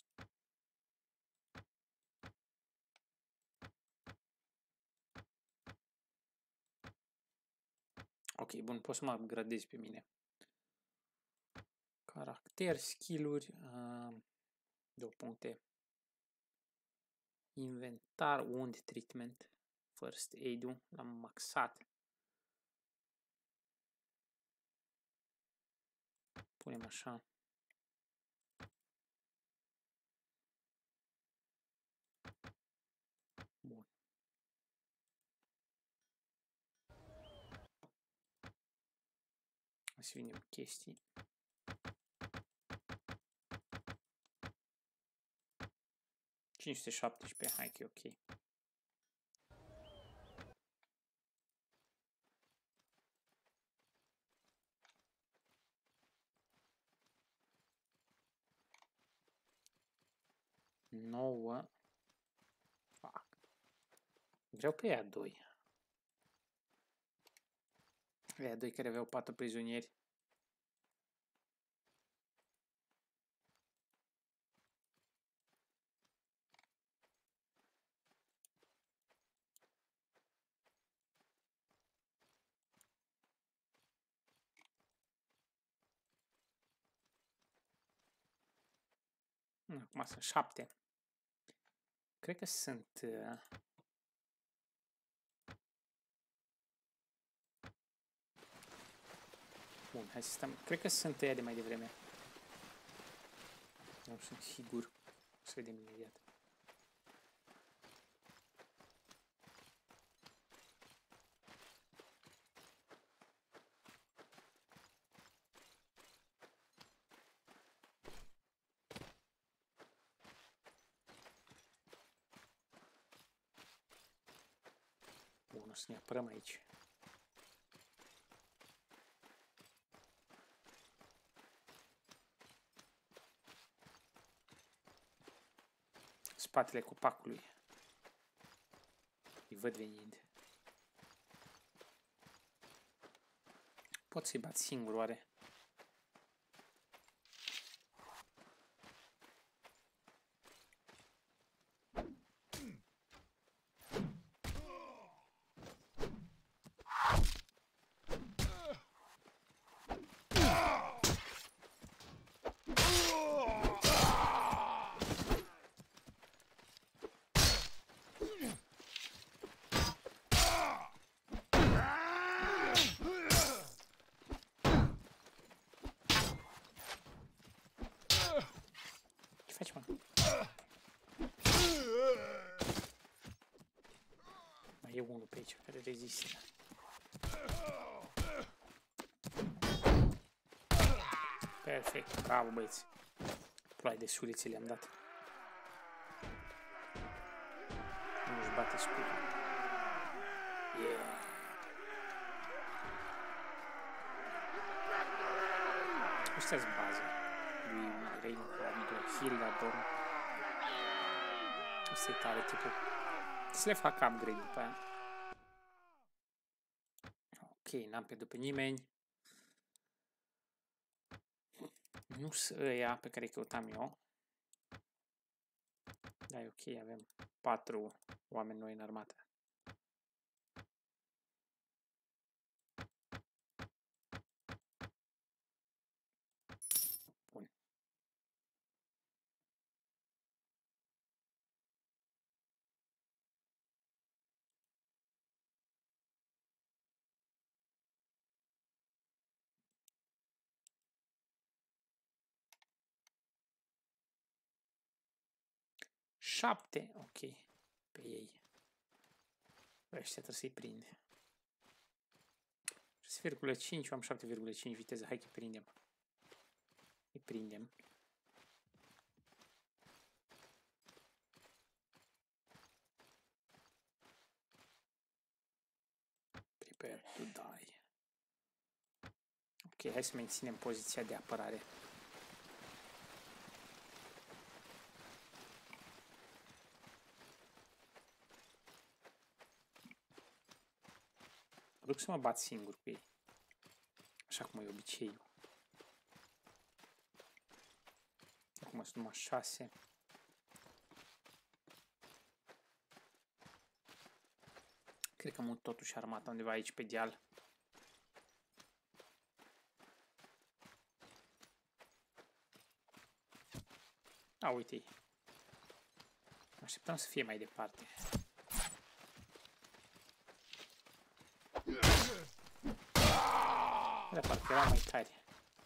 Ok, bun, pot să mă upgradez pe mine. Caracter, skill-uri, 2 puncte. Inventar, wound treatment, first aid-ul, l-am maxat. Punem așa. Bun. Să vinem chestii. $517, hai că e ok. Nouă. Fac. Vreau pe ea 2. Ea 2 care aveau 4 prizonieri. Acum sunt 7. Cred că sunt... Bun, hai să stăm. Cred că sunt ăia de mai devreme. Nu sunt sigur. Să vedem imediat. Bun, o să ne apărăm aici. Spatele copacului. Îi văd venind. Pot să-i bat singur, oare? aici care rezistă. Perfect, bravo băieți. Ploaie de sulițe le-am dat. Nu-și bate scutul. Yeah. Ăștia-s baze. Lui Rain, Hilda, Dorn. Ăsta e tare tipul. Să le fac upgrade după aia. Ok, n-am pierdut pe nimeni. Nu sunt ăia pe care îi căutam eu. Da, e ok, avem 4 oameni noi în armată. Bun. Șapte, ok, pe ei. Bă, ăștia trebuie să-i prinde. 6,5, eu am 7,5 viteză, hai că îi prindem. Îi prindem. Prepare to die. Ok, hai să menținem poziția de apărare. Mă duc să mă bat singur cu ei. Așa cum e obiceiul. Acum sunt numai 6. Cred că mut totuși armata undeva aici pe deal. A, uite-i. Așteptam să fie mai departe. De parcă era mai tare.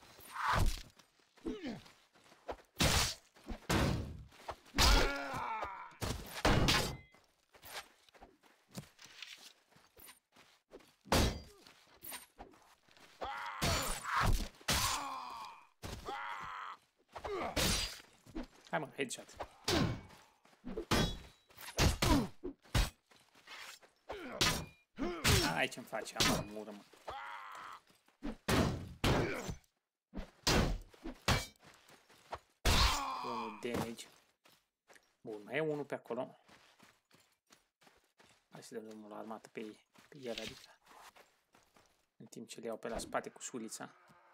Hai mă, headshot. Aici îmi face armură, mă. Unul damage. Bun, mai e unul pe acolo. Hai să dăm drumul la armată pe el, adică. În timp ce le iau pe la spate cu sulița.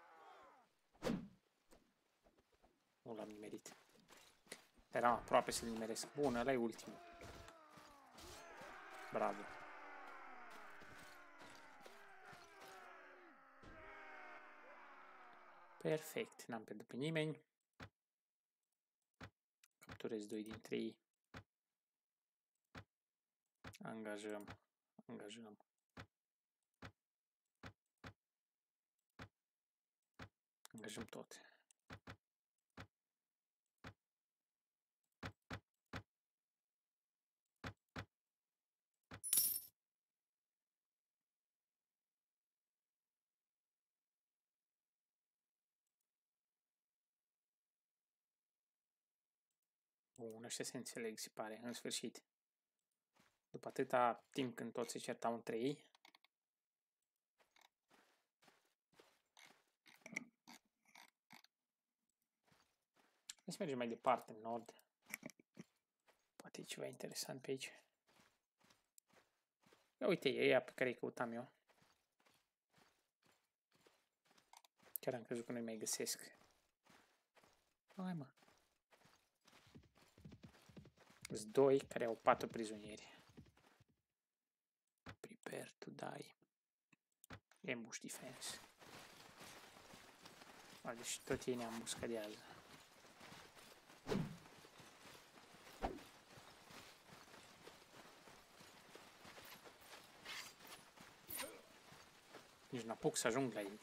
Nu l-am nimerit. Eram aproape să-l nimeresc. Bun, ăla e ultimul. Bravo. Perfect, n-am pierdut pe nimeni. Capturez 2 dintre ei. Angajăm. Angajăm tot. Bun, ăștia se înțeleg, se pare, în sfârșit. După atâta timp când toți se certau între ei. Hai să mergem mai departe, în nord. Poate e ceva interesant pe aici. Ia uite, e ea pe care îi căutam eu. Chiar am crezut că nu-i mai găsesc. Hai mă. Sunt 2 care au 4 prizonieri. Prepare to die. Ambush defense. Deci tot ei ne ambuscadează. Nici n-apuc să ajung la ei.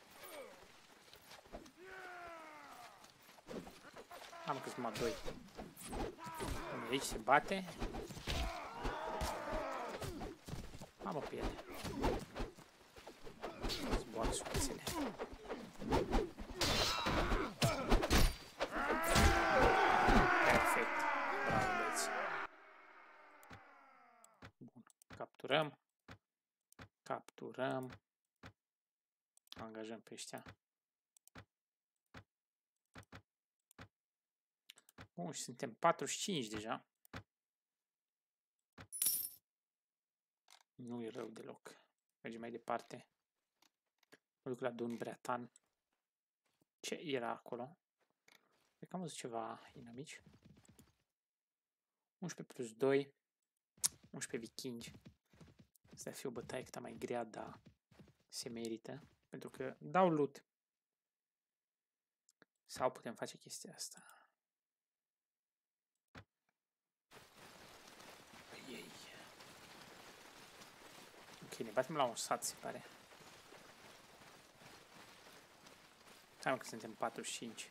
Am cât numai 2. Aici se bate. Am o piele. Zboară supețele. Perfect. Bravo, băieți. Bun. Capturăm. Capturăm. Angajăm pe ăștia. Bun, și suntem 45 deja. Nu e rău deloc. Mergem mai departe. Mă duc la Dun Breatan. Ce era acolo? Cred că am văzut ceva inamici. 11 plus 2. 11 vikingi. Asta ar fi o bătaie cât mai grea, dar se merită. Pentru că dau loot. Sau putem face chestia asta. Ei. Ok, ne batem la un sat, se pare. Hai că suntem 45.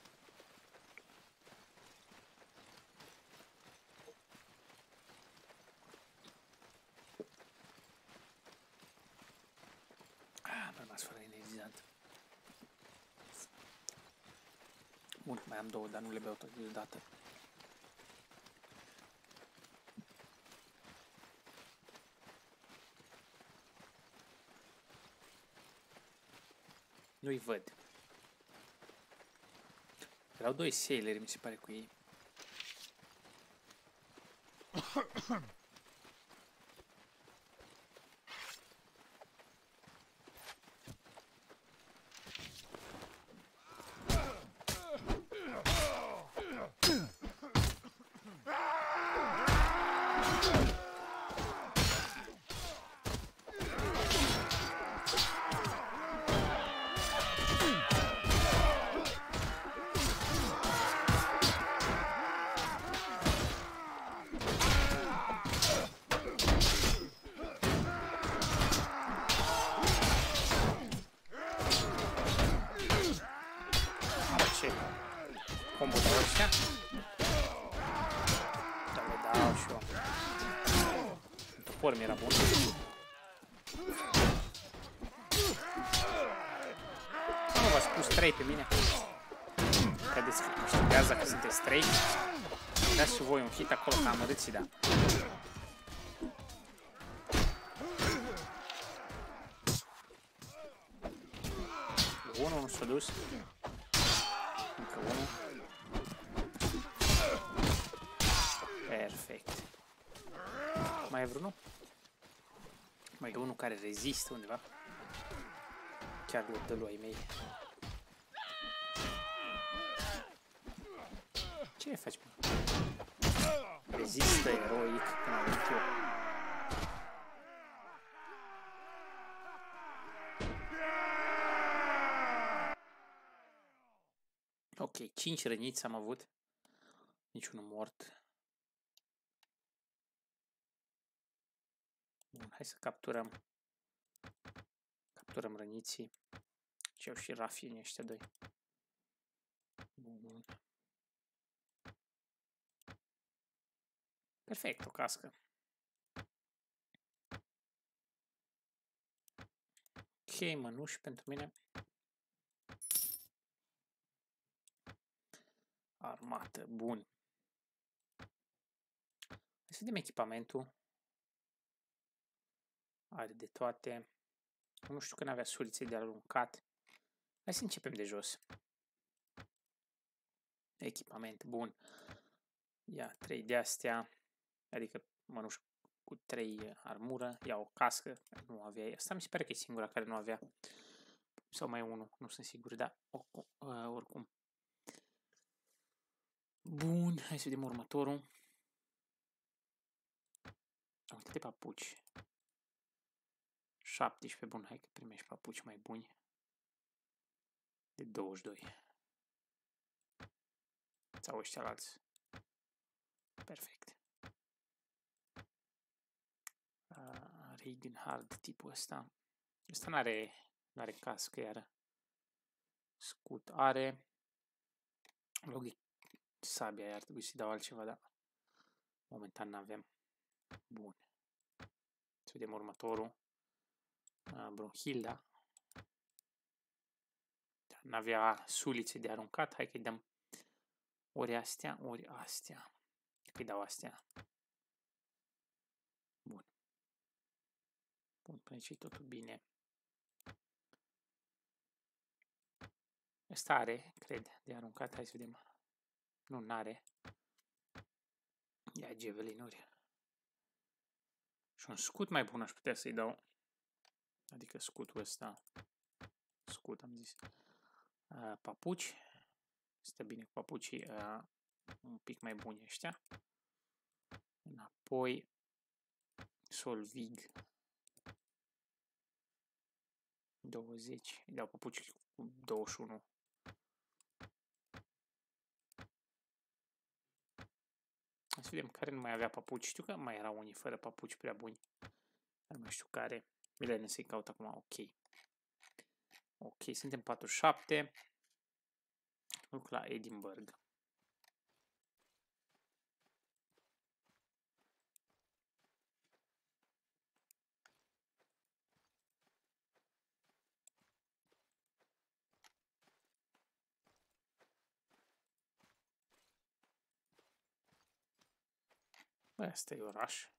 Am rămas fără energizant. Bun, mai am două, dar nu le beau tot deodată. Nu-i văd. Erau doi saileri, mi se pare, cu ei. Combo de ăștia. Da, le dau și eu. Topor mi era bun. Nu v-ați pus 3 pe mine. Credeți că câștigați dacă sunteți 3? Dați și voi un hit acolo, că am râțit, da. Unul nu s-a dus. Încă unul. Perfect. Mai e vreunul? Mai e unul care rezistă undeva. Chiar le dă lui ai mei. Ce faci, mă? Rezistă eroic până am venit eu. Ok, 5 răniți am avut. Niciunul mort. Bun, hai să capturăm. Capturăm răniții. Și au și rafieni ăștia doi. Bun. Perfect, o cască. Ok, mănuși pentru mine. Armată, bun. Hai să vedem echipamentul. Are de toate. Nu știu că n-avea sulițe de aruncat. Hai să începem de jos. Echipament, bun. Ia 3 de astea. Adică mănuși cu 3 armură. Ia o cască. Nu avea. Asta mi se pare că e singura care nu avea. Sau mai unul. Nu sunt sigur, dar oricum. Bun, hai să vedem următorul. Uite de papuci. 17, bun, hai că primești papuci mai buni. De 22. Sau ăștia alți. Perfect. Reading hard tipul ăsta. Ăsta n-are cască iară. Scut are. Logic sabia, ar trebui să-i dau altceva, dar momentan n-avem. Bun. Să vedem următorul. Brunhilda. N-avea sulițe de aruncat. Hai că-i dăm ori astea, ori astea. Că-i dau astea. Bun. Bun, până aici e totul bine. Ăsta are, cred, de aruncat. Hai să vedem. Nu, n-are. Ia javelinuri. Și un scut mai bun aș putea să-i dau. Adică scutul ăsta. Scut, am zis. Papuci. Stă bine cu papucii un pic mai buni ăștia. Înapoi Solvig 20. Îi dau papuci cu 21. Să vedem care nu mai avea papuci. Știu că mai erau unii fără papuci prea buni. Dar nu știu care. Bine, să-i caut acum. Ok. Ok, suntem 47. Duc la Edinburgh. Asta e oraș.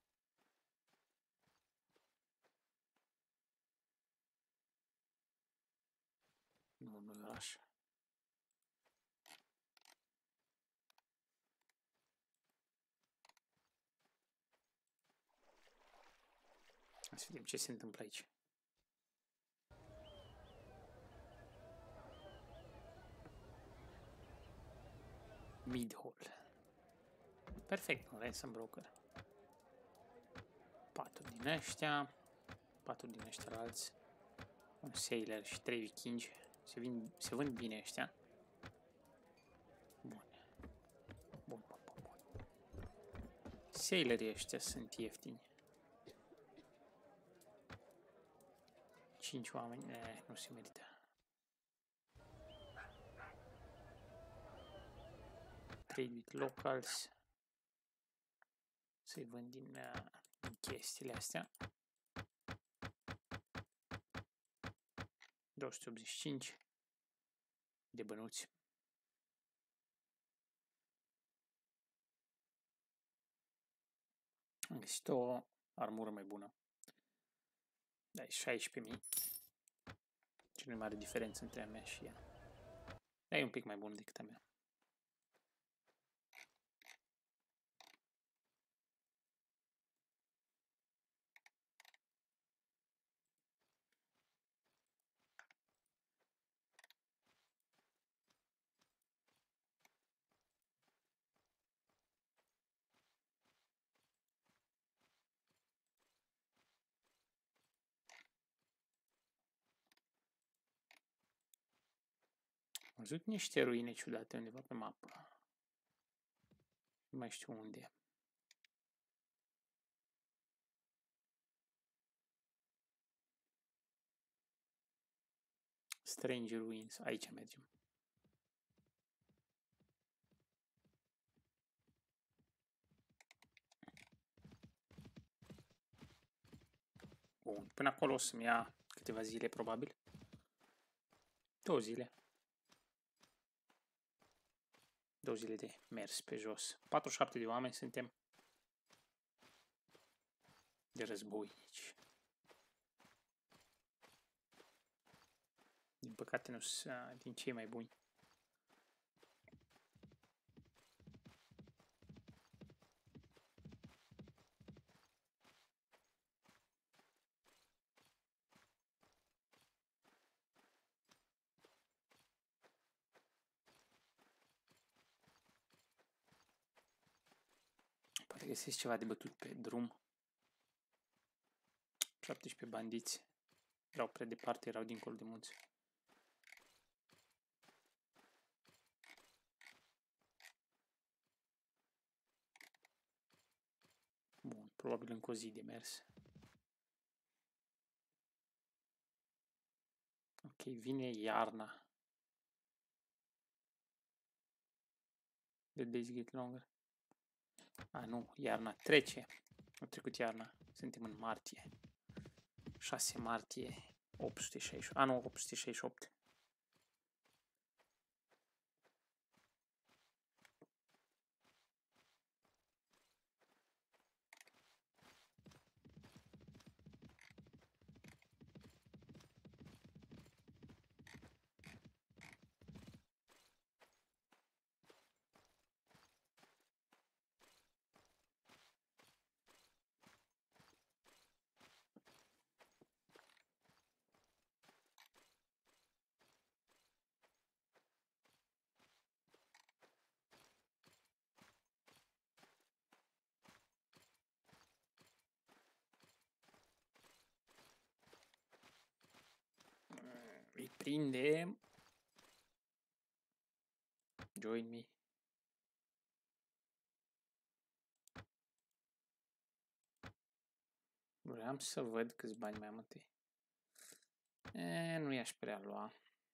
Nu, nu e oraș. Să vedem ce se întâmplă aici. Midhall. Perfect, un ransom broker. 4 din ăștia. 4 din ăștia alți. Un sailor și 3 vikingi. Se vând bine ăștia. Bun. Bun, bun, bun, bun. Sailorii ăștia sunt ieftini. 5 oameni. Nu se merită. Trade with locals. Să-i vând din chestiile astea. 285 de bănuți. Am găsit o armură mai bună. Da, e 16.000. Ce nu e mare diferență între a mea și ea. Dar e un pic mai bună decât a mea. Am văzut niște ruine ciudate undeva pe mapă. Nu mai știu unde. Strange Ruins. Aici mergem. Bun. Până acolo o să-mi ia câteva zile, probabil. 2 zile. 2 zile de mers pe jos. 47 de oameni suntem. De războinici. Din păcate nu sunt din cei mai buni. Poate găsesc ceva de bătut pe drum. 17 bandiți. Erau prea departe, erau dincolo de munți. Bun, probabil încă o zi de mers. Ok, vine iarna. The days get longer. Nu, iarna trece. A trecut iarna. Suntem în martie. 6 martie 868. A, nu, 868. Îi prindem. Join me. Vreau să văd câți bani mai am întâi. Nu i-aș prea lua.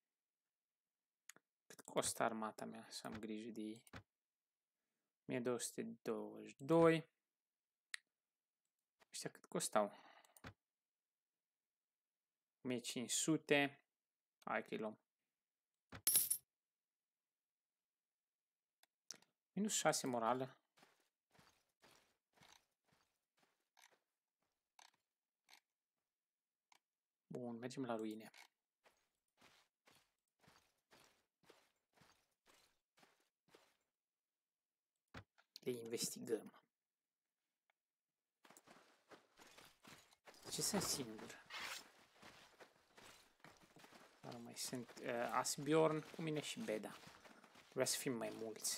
Cât costă armata mea să am grijă de ei? 1222. Ăștia cât costau? 1500. Hai că-i luăm. Minus 6 morală. Bun, mergem la ruine. Le investigăm. Ce sunt singur? Nu mai sunt Asbjorn cu mine și Beda. Trebuia să fim mai mulți.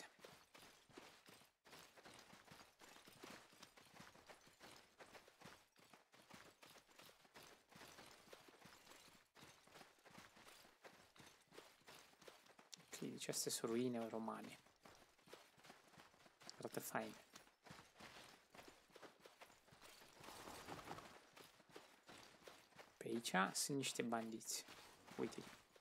Ok, deci astea sunt ruine romane. Arată fain. Pe aici sunt niște bandiți. Uite.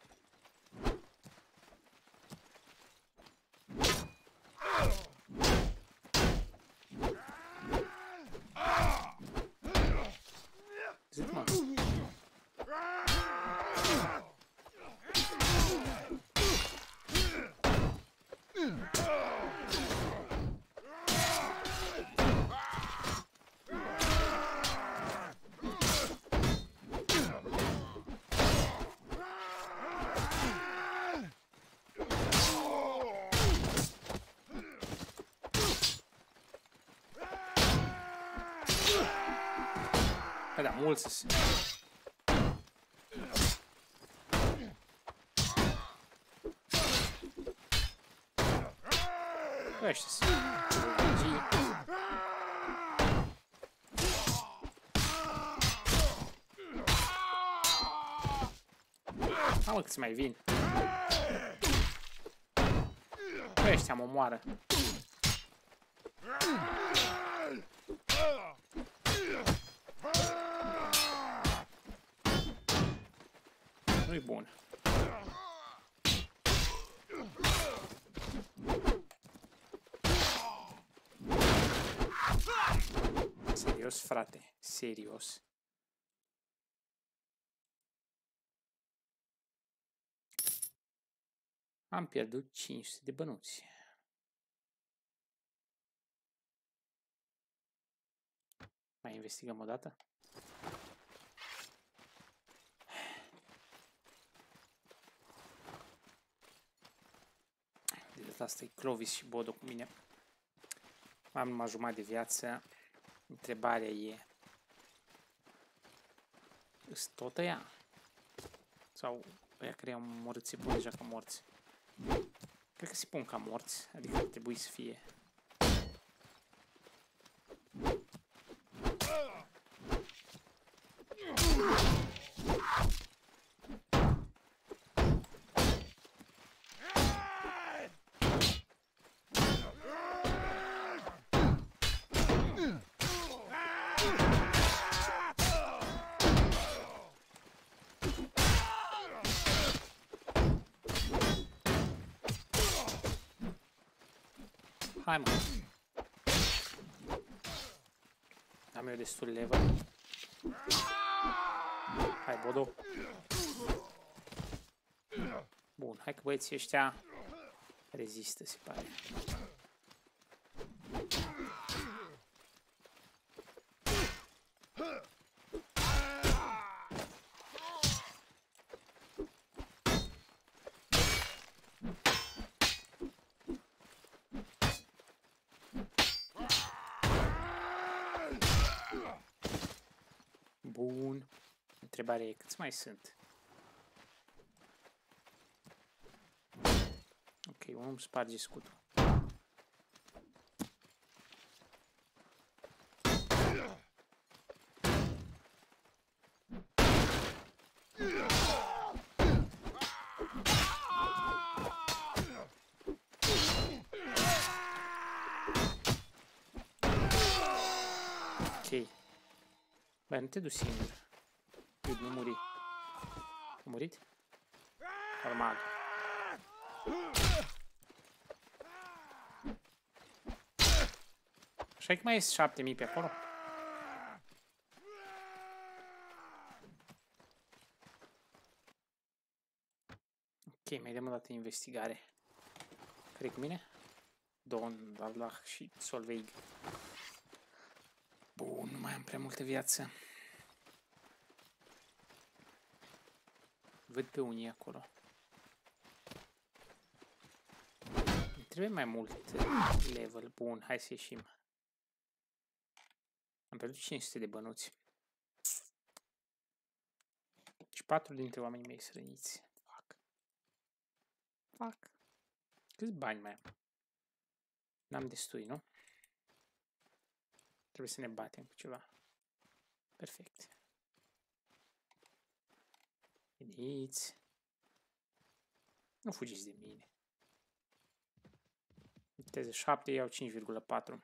Zic, mă. Da, mulți sunt. Ăștia sunt. Mă, câți mai vin. Ăștia mă moară. Nu-i bun. Serios, frate. Serios. Am pierdut 500 de bănuți. Mai investigăm o dată? De data asta e Clovis și Bodo cu mine. Am numai jumătate de viață. Întrebarea e... Îs tot ăia? Sau ăia care i-au omorât se pun deja ca morți? Cred că se pun ca morți. Adică ar trebui să fie. Hai, mă. Dar Am eu destul level. Hai, Bodo. Bun, hai că băieții ăștia rezistă, se pare. Bun. Întrebarea e câți mai sunt? Ok, unul îmi sparge scutul. Ok. Băi, nu te duci singur. Dude, nu muri. A murit? Normal. Așa că mai este 7000 pe acolo. Ok, mai dăm o dată investigare. Care cu mine? Don, Allah și Solveig. Bun, nu mai am prea multă viață. Văd pe unii acolo. Îmi trebuie mai mult level. Bun, hai să ieșim. Am pierdut 500 de bănuți. Și 4 dintre oamenii mei sărăniți. Fuck. Fuck. Câți bani mai am? N-am destui, nu? Trebuie să ne batem cu ceva. Perfect. Veniți. Nu fugiți de mine. Viteză 7, iau 5,4.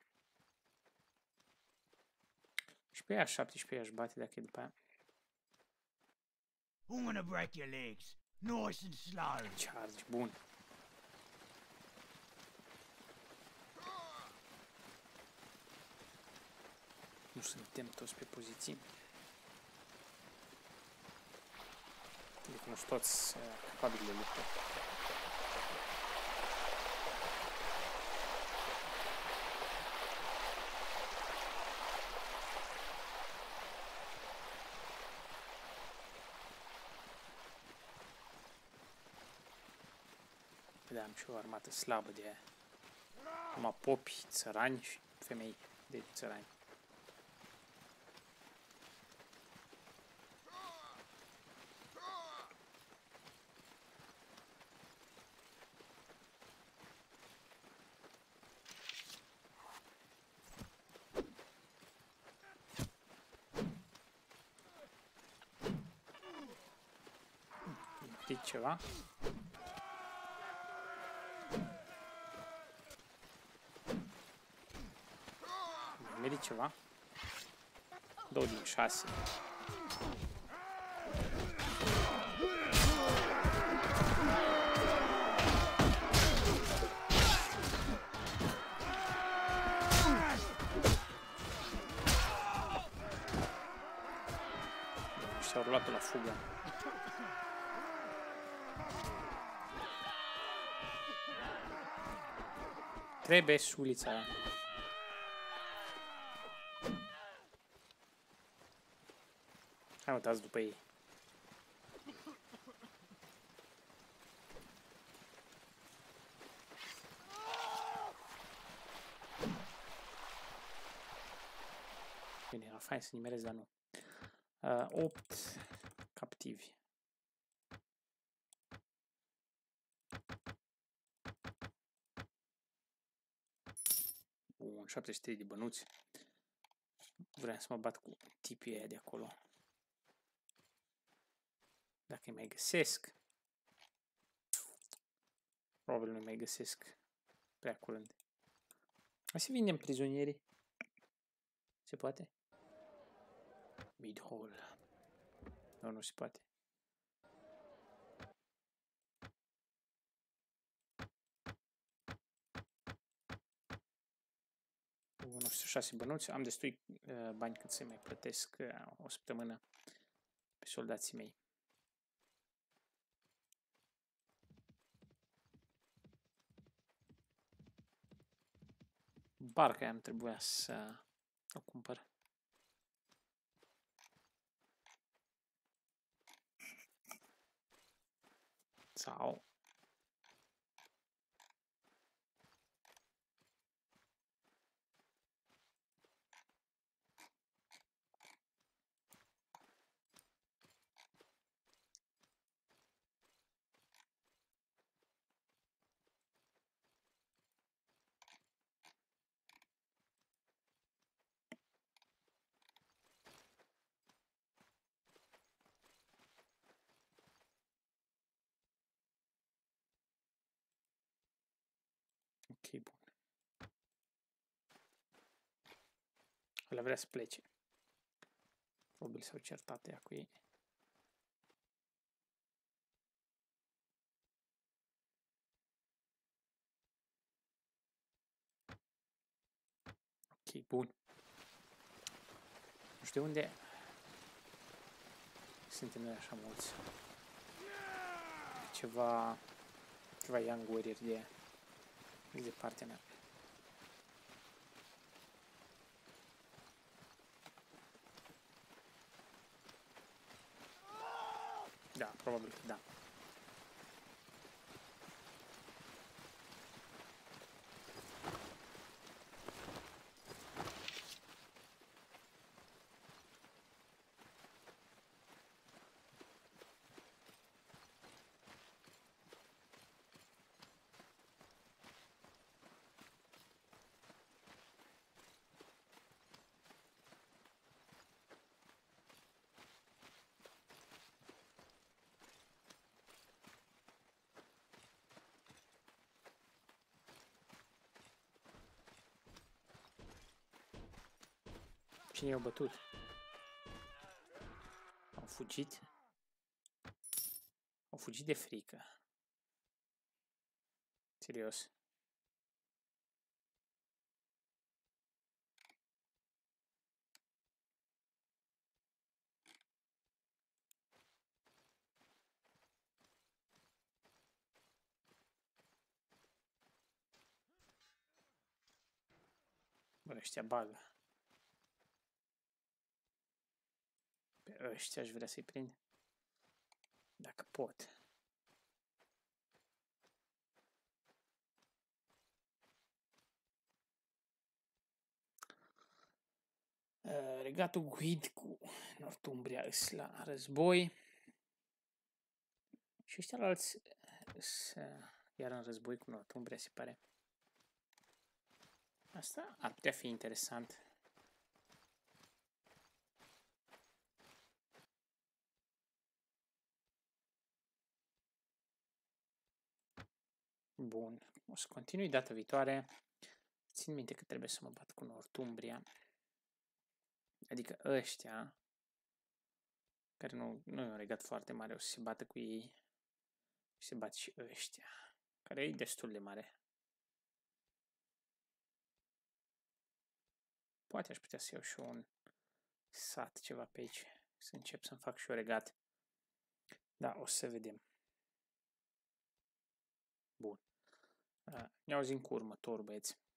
Și pe ea 17 aș bate dacă e după aia. I'm gonna break your legs. Nice and slow. Charge, bun. Nu suntem toți pe poziții. Deci nu sunt toți capabili de luptă. Da, am și o armată slabă de aia. Numai popi, țărani și femei de țărani. Știi ceva? Meri ceva? 2 din 6. Și-au luat la fugă. Trebuie sulița aia. Hai, uitați după ei. Bine, era fain să nimerez, dar nu. 8 captivi. Bun, 73 de bănuți. Vreau să mă bat cu tipii aia de acolo. Dacă îi mai găsesc. Probabil nu mai găsesc prea curând. Hai să vindem prizonierii. Se poate? Mid-hall. Nu, nu se poate. Bun, 6 bănuți. Am destui bani cât să mai plătesc o săptămână pe soldații mei. Barca aia îmi trebuia să o cumpăr. Sau... Ok, bun. Ăla vrea să plece. Probabil s-au certat ea cu ei. Ok, bun. Nu știu unde suntem noi așa mulți. Ceva young warrior de partea mea. Da, probabil că da. Cine i-au bătut? Au fugit? Au fugit de frică. Serios. Bă, ăștia bagă. Pe ăștia aș vrea să-i prind. Dacă pot. Regatul Guid cu Northumbria îs la război. Și ăștia alți iar în război cu Northumbria, se pare. Asta ar putea fi interesant. Bun. O să continui data viitoare. Țin minte că trebuie să mă bat cu Northumbria. Adică ăștia, care nu e un regat foarte mare, o să se bată cu ei. Și se bat și ăștia, care e destul de mare. Poate aș putea să iau și un sat, ceva pe aici. Să încep să-mi fac și o regat. Da, o să vedem. Bun. Ne auzim cu următorul, băieți.